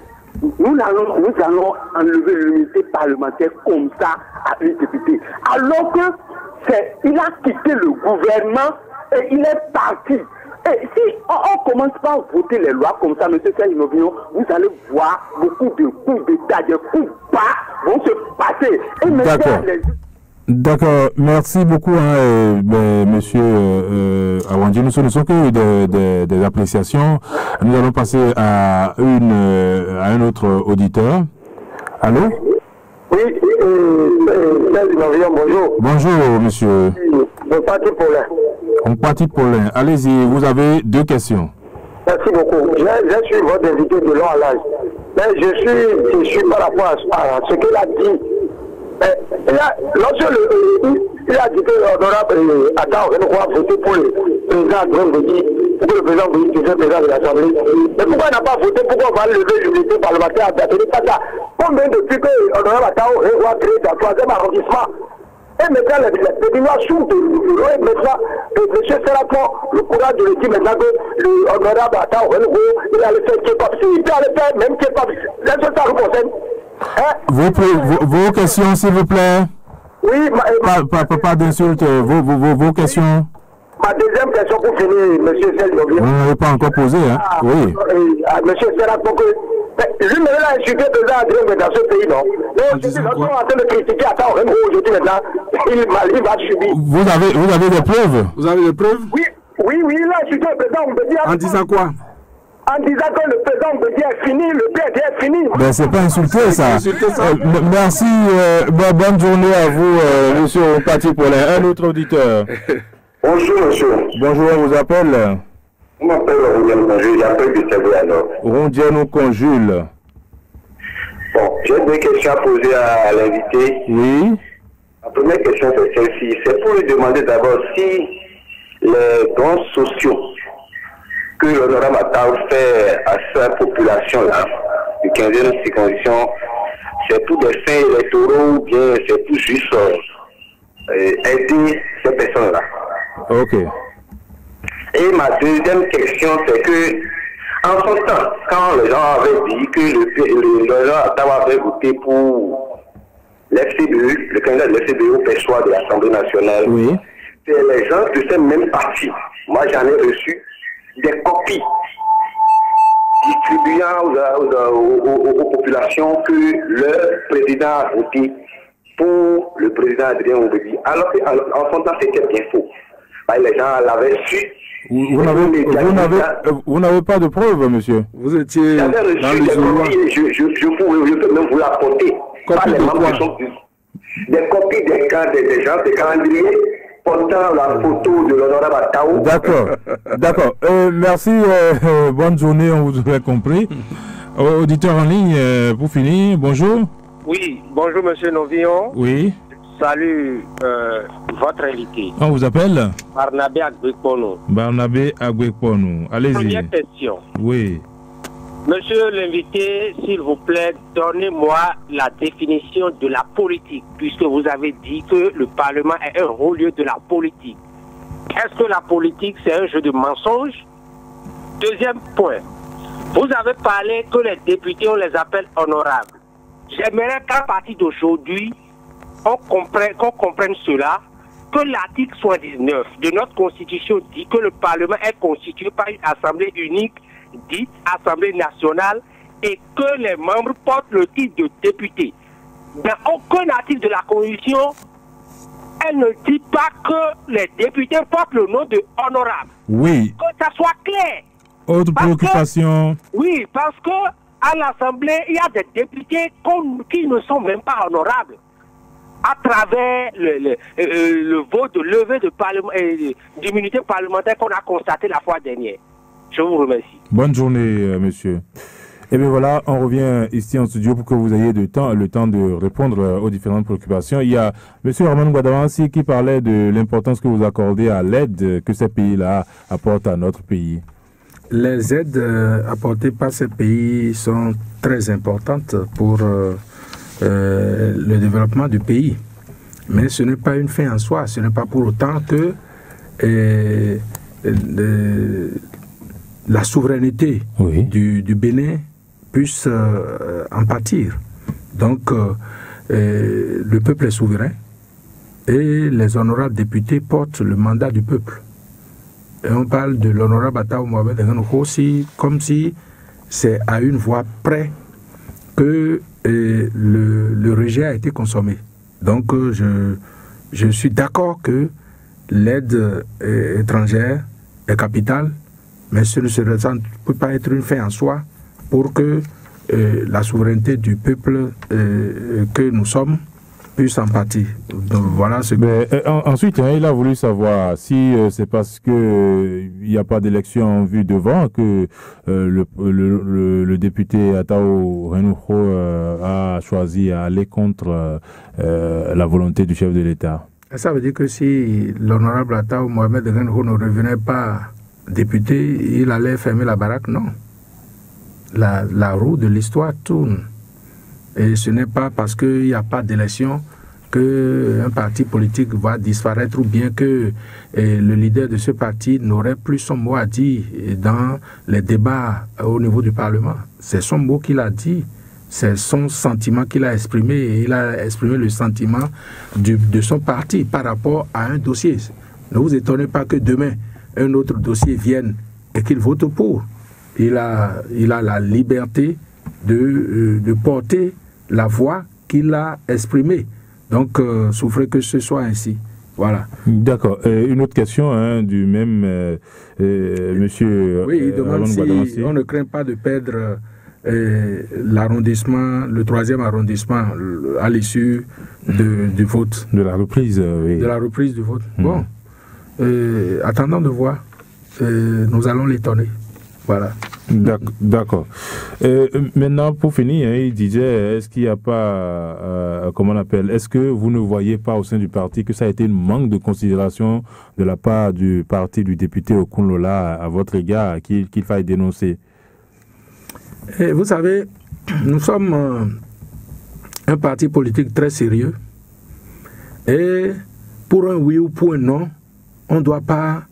nous allons, nous allons enlever l'unité parlementaire comme ça à une députée. Alors que c'est, il a quitté le gouvernement et il est parti. Et si on ne commence pas à voter les lois comme ça, M. Serge Novillon, vous allez voir beaucoup de coups d'État, des coups bas vont se passer. Et D'accord. Les... D'accord, merci beaucoup, hein, euh, ben, monsieur euh, Awandji. Nous ne sommes que des, des, des appréciations. Nous allons passer à, une, euh, à un autre auditeur. Allô? Oui, euh, euh, bonjour. Bonjour, monsieur. On partit Paulin. On partit Paulin. Allez-y, vous avez deux questions. Merci beaucoup. Je, je suis votre invité de long à l'âge. Mais je suis, je suis par rapport à, à ce qu'il a dit. Il a, lorsque le, il a dit que l'honorable Atao va voter pour le président Ngoubedi, pour que le président Ngoubedi devienne président de l'Assemblée. Mais pourquoi il n'a pas voté? Pourquoi on va lever l'unité parlementaire à Béatrice Tata? Combien depuis que l'honorable Atao va créer dans le troisième arrondissement? Et maintenant, les Pédinois sont de l'eau et maintenant, M. Serapon, le courage de le dire maintenant que l'honorable Atao, il allait faire K-pop. S'il peut aller faire même K-pop, est-ce que ça nous concerne? Hein? Vos, vos, vos questions, s'il vous plaît. Oui, ma, pas, pas, pas, pas d'insultes, vos, vos, vos questions. Ma deuxième question pour finir, M. Serge Novillon. Vous n'avez pas encore posé, hein? Ah, oui. M. Serapon, lui, mais il a insulté le président Adrien dans ce pays, non? Donc, nous sommes en train de critiquer à temps, aujourd'hui, maintenant, il, il va subir. Vous avez, vous avez des preuves? Vous avez des preuves? Oui, oui, oui, il a insulté le président, on peut dire. En disant quoi? En disant que le président Ngoubedi est fini, le P R D est fini. Ben, c'est pas insulté, ça. Insulté, ça. Euh, merci, euh, bonne journée à vous, euh, monsieur Parti Paulin. Un autre auditeur. Bonjour, monsieur. Bonjour, on vous appelle? Je m'appelle Rondiano Conjule, j'appelle du Séguéa Nord. Rondiano Conjule. Bon, j'ai deux questions à poser à, à l'invité. Oui. La première question, c'est celle-ci. C'est pour lui demander d'abord si les dons sociaux que l'honorable Atao fait à sa population-là, du quinzième circonscription, c'est pour des fins électoraux ou bien c'est pour juste euh, aider ces personnes-là. Ok. Et ma deuxième question, c'est que, en son temps, quand les gens avaient dit que le, le, le Atao avait voté pour l'F C B E, le candidat de l'F C B E au pêchoir de l'Assemblée nationale, oui. C'est les gens de ces mêmes partis. Moi, j'en ai reçu des copies distribuant aux, aux, aux, aux populations que leur président a voté pour le président Adrien Ngoubedi. Alors qu'en son temps, c'était bien faux. Bah, les gens l'avaient su. Vous, vous n'avez pas de preuves, monsieur? Vous étiez dans les copies, je, je, je, je peux même vous l'apporter. Pas les membres sont des copies des, des, des gens, des calendriers portant la photo de l'honorable Atao. D'accord, d'accord. Euh, merci, euh, bonne journée, on vous aurait compris. Auditeur en ligne, euh, pour finir, bonjour. Oui, bonjour monsieur Novillon. Oui. salue euh, votre invité. On vous appelle Barnabé Agwekpono. Barnabé Agwekpono. Allez-y. Première question. Oui. Monsieur l'invité, s'il vous plaît, donnez-moi la définition de la politique, puisque vous avez dit que le Parlement est un haut lieu de la politique. Est-ce que la politique, c'est un jeu de mensonges? Deuxième point. Vous avez parlé que les députés, on les appelle honorables. J'aimerais qu'à partir d'aujourd'hui, on comprenne, qu'on comprenne cela, que l'article soixante-dix-neuf de notre Constitution dit que le Parlement est constitué par une assemblée unique, dite Assemblée nationale, et que les membres portent le titre de député. Dans aucun article de la Constitution, elle ne dit pas que les députés portent le nom de honorable. Oui. Que ça soit clair. Autre Parce préoccupation. Que, oui, parce que à l'Assemblée, il y a des députés qui ne sont même pas honorables. À travers le, le, le, le vote de levée de parlement, euh, d'immunité parlementaire qu'on a constaté la fois dernière. Je vous remercie. Bonne journée, euh, monsieur. Et bien voilà, on revient ici en studio pour que vous ayez de temps, le temps de répondre euh, aux différentes préoccupations. Il y a monsieur Armand Guadamansi qui parlait de l'importance que vous accordez à l'aide que ces pays-là apportent à notre pays. Les aides euh, apportées par ces pays sont très importantes pour euh, euh, le développement du pays. Mais ce n'est pas une fin en soi. Ce n'est pas pour autant que euh, le, la souveraineté oui. du, du Bénin puisse euh, en pâtir. Donc, euh, euh, le peuple est souverain et les honorables députés portent le mandat du peuple. Et on parle de l'honorable Ataou Mohamed Renouho aussi comme si c'est à une voix près que euh, le, le rejet a été consommé. Donc euh, je, je suis d'accord que l'aide euh, étrangère est capitale, mais ce ne serait, ça ne peut pas être une fin en soi pour que euh, la souveraineté du peuple euh, que nous sommes puisse en partie. Donc, voilà ce que... Mais, euh, ensuite, hein, il a voulu savoir si euh, c'est parce qu'il n'y euh, a pas d'élection en vue devant que euh, le, le, le, le député Ataou Renouho euh, a choisi à aller contre euh, la volonté du chef de l'État. Ça veut dire que si l'honorable Ataou Mohamed Renouho ne revenait pas député, il allait fermer la baraque? Non. La, la roue de l'histoire tourne. Et ce n'est pas parce qu'il n'y a pas d'élection qu'un parti politique va disparaître ou bien que eh, le leader de ce parti n'aurait plus son mot à dire dans les débats au niveau du Parlement. C'est son mot qu'il a dit, c'est son sentiment qu'il a exprimé et il a exprimé le sentiment du, de son parti par rapport à un dossier. Ne vous étonnez pas que demain, un autre dossier vienne et qu'il vote pour. Il a, il a la liberté de, euh, de porter la voix qu'il a exprimée. Donc, euh, souffrez que ce soit ainsi. Voilà. D'accord. Euh, une autre question hein, du même euh, euh, monsieur. Oui, il demande euh, si on ne craint pas de perdre euh, l'arrondissement, le troisième arrondissement à l'issue de, du vote. De la reprise, euh, oui. De la reprise du vote. Mmh. Bon. Euh, attendons de voir. Euh, nous allons l'étonner. Voilà. D'accord. Euh, maintenant, pour finir, hein, il disait, est-ce qu'il n'y a pas, euh, comment on appelle, est-ce que vous ne voyez pas au sein du parti que ça a été un manque de considération de la part du parti du député Okunlola à votre égard qu'il qu'il faille dénoncer? Et vous savez, nous sommes euh, un parti politique très sérieux et pour un oui ou pour un non, on ne doit pas...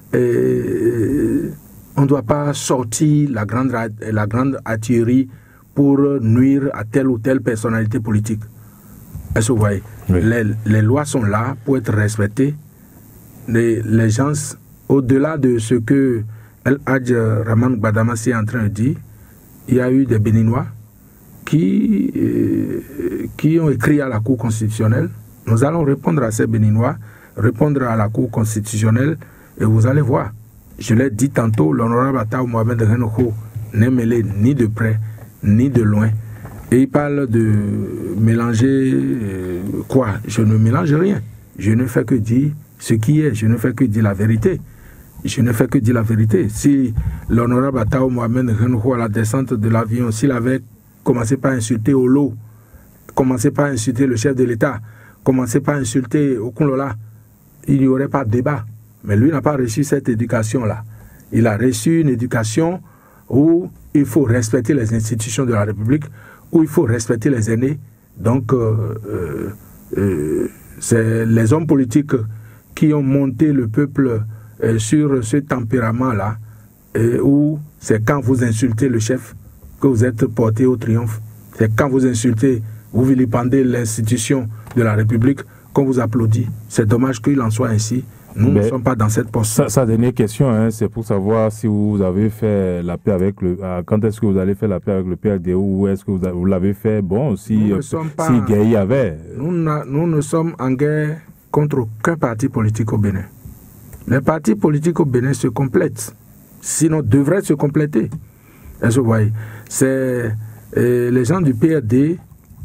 Euh, on ne doit pas sortir la grande, la grande artillerie pour nuire à telle ou telle personnalité politique. Est-ce que vous voyez? Oui. les, les lois sont là pour être respectées. Les, les gens, au-delà de ce que El Hadj Rahman Gbadamassi est en train de dire, il y a eu des Béninois qui, euh, qui ont écrit à la Cour constitutionnelle. Nous allons répondre à ces Béninois, répondre à la Cour constitutionnelle, et vous allez voir. Je l'ai dit tantôt, l'honorable Ataou Mohamed Renouho n'est mêlé ni de près, ni de loin. Et il parle de mélanger euh, quoi? Je ne mélange rien. Je ne fais que dire ce qui est. Je ne fais que dire la vérité. Je ne fais que dire la vérité. Si l'honorable Ataou Mohamed Renouho, à la descente de l'avion, s'il avait commencé par insulter Olo, commencé par insulter le chef de l'État, commencé par insulter Okunlola, il n'y aurait pas de débat. Mais lui n'a pas reçu cette éducation-là. Il a reçu une éducation où il faut respecter les institutions de la République, où il faut respecter les aînés. Donc, euh, euh, euh, c'est les hommes politiques qui ont monté le peuple euh, sur ce tempérament-là, euh, où c'est quand vous insultez le chef que vous êtes porté au triomphe. C'est quand vous insultez, vous vilipendez l'institution de la République qu'on vous applaudit. C'est dommage qu'il en soit ainsi. Nous ne sommes pas dans cette posture. Sa, sa dernière question, hein, c'est pour savoir si vous avez fait la paix avec le... Euh, quand est-ce que vous allez faire la paix avec le P R D ou est-ce que vous, vous l'avez fait, bon, si, euh, si guerre y avait. Nous, nous ne sommes en guerre contre aucun parti politique au Bénin. Les partis politiques au Bénin se complètent. Sinon, devraient se compléter. Est-ce que vous voyez? C'est euh, les gens du P R D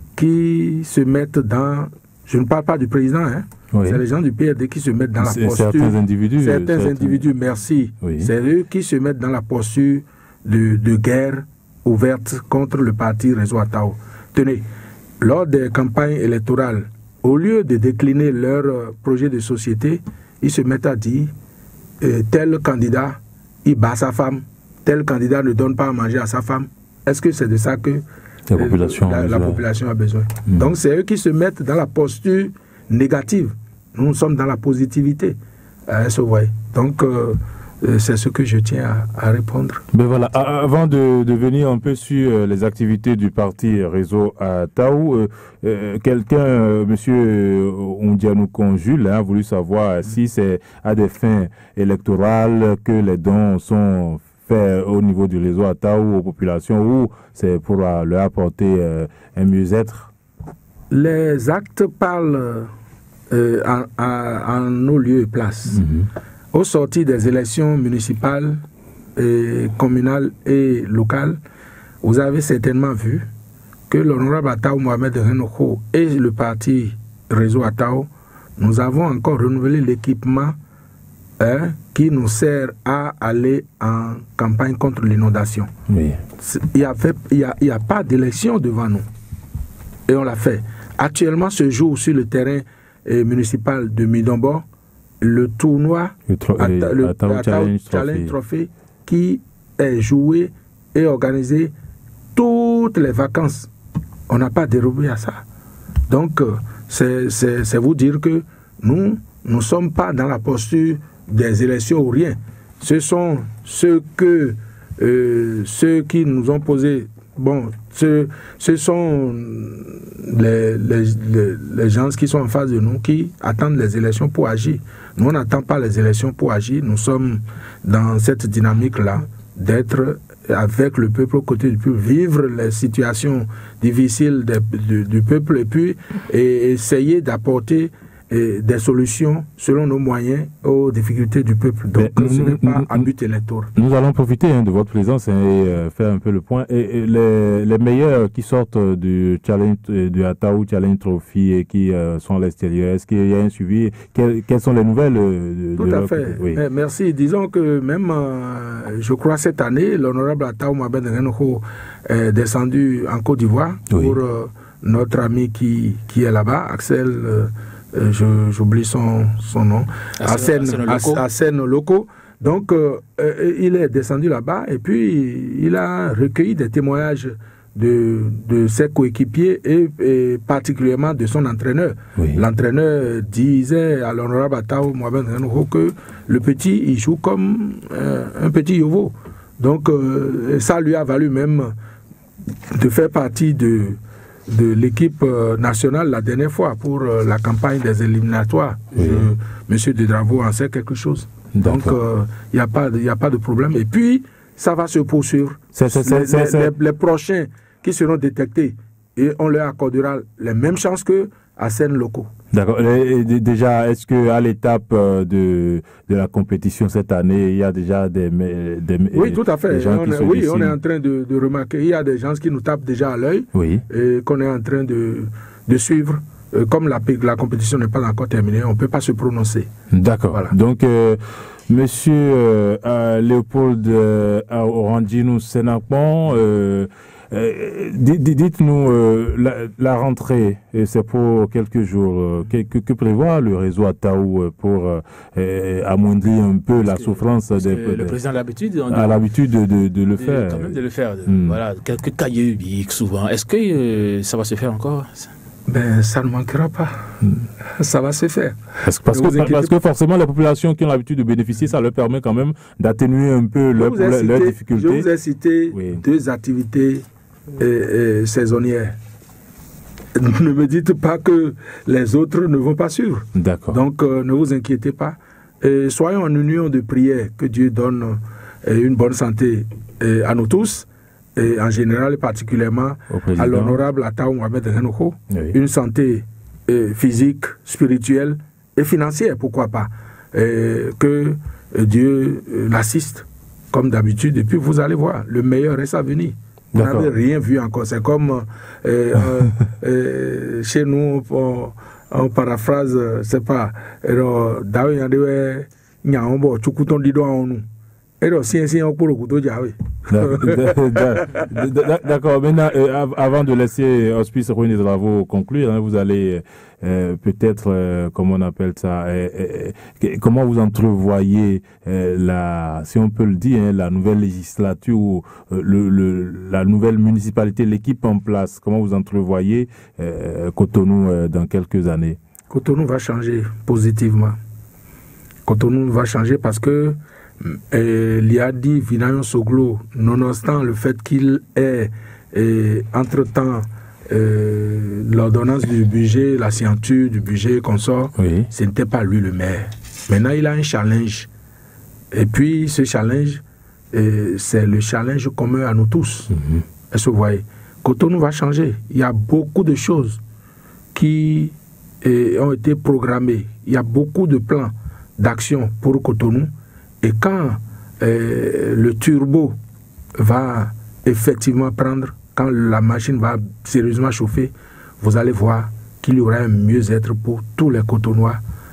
qui se mettent dans... Je ne parle pas du président, hein. Oui. C'est les gens du P R D qui se mettent dans la posture. Certains individus. Certains, certains individus, merci. Oui. C'est eux qui se mettent dans la posture de, de guerre ouverte contre le parti Réseau Atao. Tenez, lors des campagnes électorales, au lieu de décliner leur euh, projet de société, ils se mettent à dire euh, tel candidat, il bat sa femme, tel candidat ne donne pas à manger à sa femme. Est-ce que c'est de ça que la population, euh, la, la population a besoin? Mmh. Donc c'est eux qui se mettent dans la posture négative. Nous sommes dans la positivité. Euh, Donc, euh, c'est ce que je tiens à, à répondre. Mais voilà, avant de, de venir un peu sur euh, les activités du parti Réseau Atao, euh, euh, quelqu'un, euh, M. Ondianou Jules, a voulu savoir si c'est à des fins électorales que les dons sont faits au niveau du Réseau Atao aux populations ou c'est pour euh, leur apporter euh, un mieux-être. Les actes parlent euh, en, en, en nos lieux et places. Mm-hmm. Au sortir des élections municipales, et communales et locales, vous avez certainement vu que l'honorable Atao Mohamed Renoko et le parti Réseau Atao, nous avons encore renouvelé l'équipement hein, qui nous sert à aller en campagne contre l'inondation. Oui. Il n'y a, a, a pas d'élection devant nous. Et on l'a fait. Actuellement, se joue sur le terrain eh, municipal de Midombo le tournoi le, tro Ata, le Atao Atao Challenge, Challenge Trophy qui est joué et organisé toutes les vacances. On n'a pas dérobé à ça. Donc, c'est vous dire que nous ne sommes pas dans la posture des élections ou rien. Ce sont ceux, que, euh, ceux qui nous ont posé... Bon, ce, ce sont les, les, les, les gens qui sont en face de nous qui attendent les élections pour agir. Nous, on n'attend pas les élections pour agir. Nous sommes dans cette dynamique-là d'être avec le peuple, aux côtés du peuple, vivre les situations difficiles de, de, du peuple et puis et essayer d'apporter des solutions selon nos moyens aux difficultés du peuple. Donc Mais ce n'est pas un but électoral. Nous allons profiter hein, de votre présence hein, et euh, faire un peu le point. Et, et les, les meilleurs qui sortent du challenge du Atao Challenge Trophy et qui euh, sont à l'extérieur, est-ce qu'il y a un suivi? Quelles, quelles sont les nouvelles de, Tout de à fait. Oui. Merci. Disons que même, euh, je crois, cette année, l'honorable Atao Mohamed Renoko est descendu en Côte d'Ivoire oui. pour euh, notre ami qui, qui est là-bas, Axel... Euh, Euh, j'oublie son, son nom, Hassan Loko. Donc, euh, euh, il est descendu là-bas et puis il a recueilli des témoignages de, de ses coéquipiers et, et particulièrement de son entraîneur. Oui. L'entraîneur disait à l'honorable Atao Mohamed Renoko que le petit, il joue comme euh, un petit Yovo. Donc, euh, ça lui a valu même de faire partie de... de l'équipe nationale la dernière fois pour la campagne des éliminatoires. Oui. Je, Monsieur Dedravo en sait quelque chose. Donc, il euh, n'y a, a pas de problème. Et puis, ça va se poursuivre. C'est, c'est, les, c'est, c'est... Les, les prochains qui seront détectés, et on leur accordera les mêmes chances que à scène locaux. D'accord. Déjà, est-ce qu'à l'étape de, de la compétition cette année, il y a déjà des... des oui, tout à fait. On est, oui, on est en train de, de remarquer. Il y a des gens qui nous tapent déjà à l'œil oui. et qu'on est en train de, de suivre. Comme la, la compétition n'est pas encore terminée, on ne peut pas se prononcer. D'accord. Voilà. Donc, euh, Monsieur euh, Léopold euh, Orandinou Sénakpon, euh, Euh, dites-nous, euh, la, la rentrée, c'est pour quelques jours. Que, que, que prévoit le réseau Ataou pour euh, amoindrir un peu parce la que, souffrance des... Le président a l'habitude a l'habitude de, de, de le de, faire. Quand même de le faire. De, mm. Voilà, quelques cahiers ubiques souvent. Est-ce que euh, ça va se faire encore? Ben, ça ne manquera pas. Mm. Ça va se faire. Parce, parce, que, parce que forcément, les populations qui ont l'habitude de bénéficier, ça leur permet quand même d'atténuer un peu leurs leur difficultés. Je vous ai cité oui. deux activités euh, euh, saisonnières. Ne me dites pas que les autres ne vont pas suivre. D'accord. Donc, euh, ne vous inquiétez pas. Et soyons en union de prière, que Dieu donne euh, une bonne santé euh, à nous tous. Et en général et particulièrement à l'honorable Ataou Mohamed Renouho, oui. Une santé euh, physique, spirituelle et financière, pourquoi pas, euh, que euh, Dieu euh, l'assiste comme d'habitude, et puis vous allez voir, le meilleur reste à venir. Vous n'avez rien vu encore, c'est comme euh, euh, euh, chez nous, on, on paraphrase, c'est pas, D'accord. Maintenant, euh, avant de laisser Hospice Ruines des Travaux conclure, hein, vous allez euh, peut-être, euh, comment on appelle ça, euh, euh, comment vous entrevoyez euh, la, si on peut le dire, hein, la nouvelle législature, ou, euh, le, le, la nouvelle municipalité, l'équipe en place, comment vous entrevoyez euh, Cotonou euh, dans quelques années? Cotonou va changer positivement. Cotonou va changer parce que Et Liadi Vinayon Soglo, nonobstant le fait qu'il ait entre-temps euh, l'ordonnance du budget, la signature du budget qu'on sort, oui. Ce n'était pas lui le maire. Maintenant, il a un challenge. Et puis, ce challenge, euh, c'est le challenge commun à nous tous. Mm-hmm. Est-ce que vous voyez? Cotonou va changer. Il y a beaucoup de choses qui euh, ont été programmées. Il y a beaucoup de plans d'action pour Cotonou. Et quand euh, le turbo va effectivement prendre, quand la machine va sérieusement chauffer, vous allez voir qu'il y aura un mieux-être pour tous les Cotonois.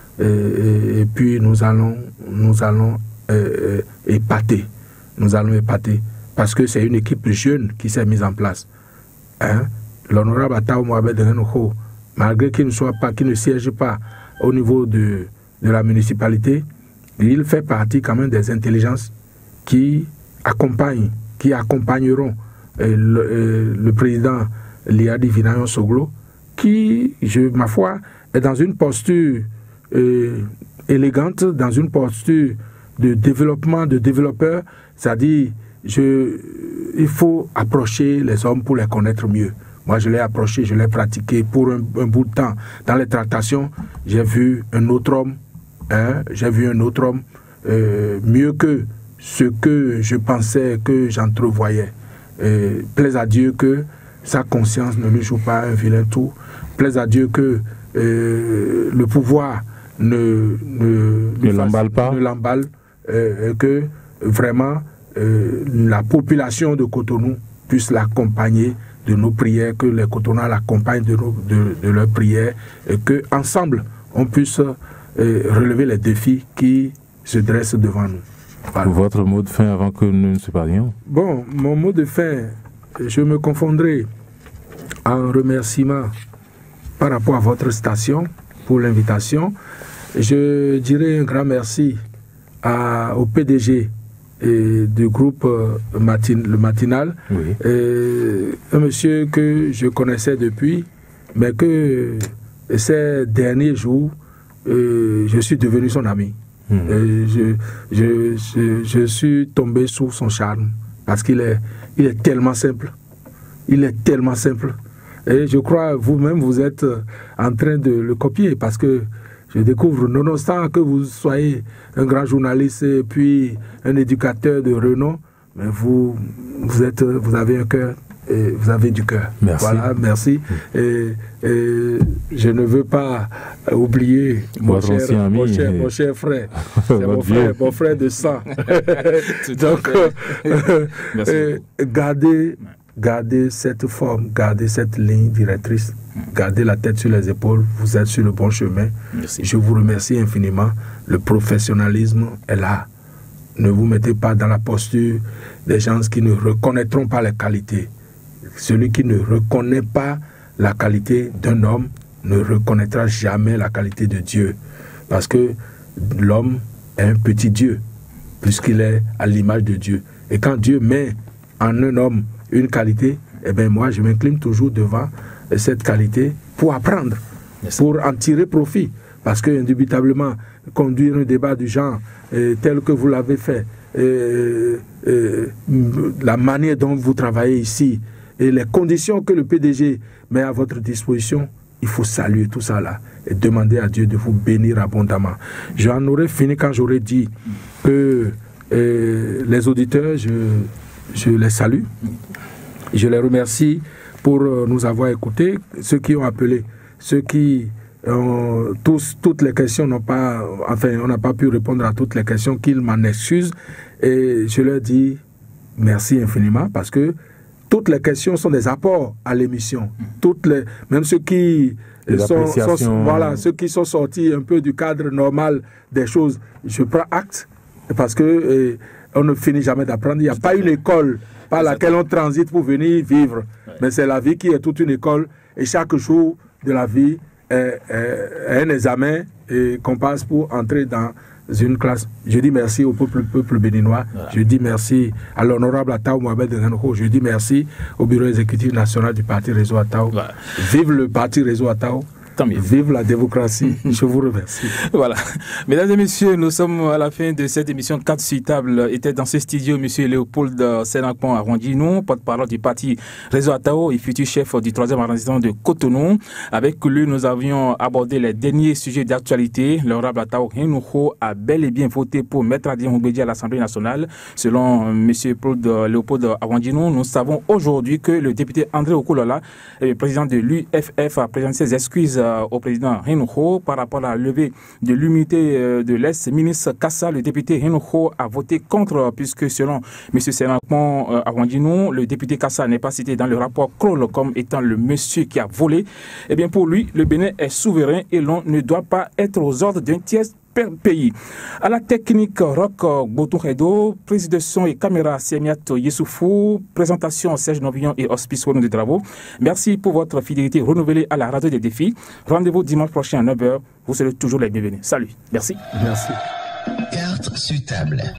Et, et puis nous allons, nous allons euh, épater. Nous allons épater. Parce que c'est une équipe jeune qui s'est mise en place. Hein? L'honorable Ataou Mohamed Renouho, malgré qu'il ne soit pas, qu'il ne siège pas au niveau de, de la municipalité, il fait partie quand même des intelligences qui accompagnent, qui accompagneront euh, le, euh, le président Liadi Vinayon Soglo, qui, je, ma foi, est dans une posture euh, élégante, dans une posture de développement, de développeur, c'est-à-dire, je, il faut approcher les hommes pour les connaître mieux. Moi, je l'ai approché, je l'ai pratiqué pour un, un bout de temps. Dans les tractations, j'ai vu un autre homme, Hein, j'ai vu un autre homme euh, mieux que ce que je pensais que j'entrevoyais. Euh, plaise à Dieu que sa conscience ne lui joue pas un vilain tour. Plaise à Dieu que euh, le pouvoir ne, ne, ne l'emballe pas. Ne l'emballe, euh, que vraiment euh, la population de Cotonou puisse l'accompagner de nos prières, que les Cotonois l'accompagnent de, nos, de, de leurs prières, et qu'ensemble on puisse Et relever les défis qui se dressent devant nous. Voilà. Votre mot de fin avant que nous ne séparions? Bon, mon mot de fin, je me confondrai en remerciement par rapport à votre station pour l'invitation. Je dirais un grand merci à, au P D G et du groupe matin, le matinal, oui. Et un monsieur que je connaissais depuis, mais que ces derniers jours, Euh, je suis devenu son ami. Mmh. Euh, je, je, je, je suis tombé sous son charme parce qu'il est, il est tellement simple. Il est tellement simple. Et je crois, vous-même, vous êtes en train de le copier parce que je découvre, nonobstant que vous soyez un grand journaliste et puis un éducateur de renom, mais vous, vous, êtes, vous avez un cœur. Et vous avez du cœur. Merci. Voilà, merci. Et, et je ne veux pas oublier mon cher, ami, mon, cher, mon cher frère. C'est mon frère, mon frère de sang. Donc, euh, euh, gardez, gardez cette forme, gardez cette ligne directrice, gardez la tête sur les épaules. Vous êtes sur le bon chemin. Merci. Je vous remercie infiniment. Le professionnalisme est là. Ne vous mettez pas dans la posture des gens qui ne reconnaîtront pas les qualités. celui qui ne reconnaît pas la qualité d'un homme ne reconnaîtra jamais la qualité de Dieu. Parce que l'homme est un petit Dieu, puisqu'il est à l'image de Dieu. Et quand Dieu met en un homme une qualité, eh bien moi je m'incline toujours devant cette qualité pour apprendre, pour en tirer profit. Parce que indubitablement, conduire un débat du genre euh, tel que vous l'avez fait, euh, euh, la manière dont vous travaillez ici et les conditions que le P D G met à votre disposition, il faut saluer tout ça là et demander à Dieu de vous bénir abondamment. J'en aurais fini quand j'aurais dit que euh, les auditeurs, je, je les salue. Je les remercie pour nous avoir écoutés, ceux qui ont appelé, ceux qui ont, tous, toutes les questions n'ont pas, enfin, on n'a pas pu répondre à toutes les questions, qu'ils m'en excusent. Et je leur dis merci infiniment parce que toutes les questions sont des apports à l'émission. Toutes les, même ceux qui sont, sont, voilà, ceux qui sont sortis un peu du cadre normal des choses, je prends acte parce que euh, on ne finit jamais d'apprendre. Il n'y a pas une école par laquelle on transite pour venir vivre, mais c'est la vie qui est toute une école et chaque jour de la vie est, est, est un examen et qu'on passe pour entrer dans une classe. Je dis merci au peuple, peuple béninois. Voilà. Je dis merci à l'honorable Ataou Mohamed Renouho. Je dis merci au bureau exécutif national du parti Réseau Ataou. Voilà. Vive le parti Réseau Ataou. Vive la démocratie. Je vous remercie. Voilà. Mesdames et messieurs, nous sommes à la fin de cette émission quatre sur table. Était dans ce studio M. Léopold Sénakpon Arwandinou, porte-parole du parti Réseau Ataou et futur chef du troisième arrondissement de Cotonou. Avec lui, nous avions abordé les derniers sujets d'actualité. L'honorable Ataou Renouho a bel et bien voté pour Maître Adrien Oumbédi à l'Assemblée nationale. Selon M. Léopold Arwandinou, nous savons aujourd'hui que le député André Okoulola, président de l'U F F, a présenté ses excuses au président Renouho par rapport à la levée de l'immunité de l'ex-ministre Kassa. Le député Renouho a voté contre puisque selon M. Sénakpon Arwandinou, le député Kassa n'est pas cité dans le rapport Kroll comme étant le monsieur qui a volé. Eh bien pour lui, le Bénin est souverain et l'on ne doit pas être aux ordres d'un tiers pays. À la technique, Rock Boutouredo, prise de son et caméra Semiat Yessoufou, présentation Serge Novillon et Hospice Renaud de Travaux. Merci pour votre fidélité renouvelée à la radio des défis. Rendez-vous dimanche prochain à neuf heures. Vous serez toujours les bienvenus. Salut. Merci. Merci. Carte sur table.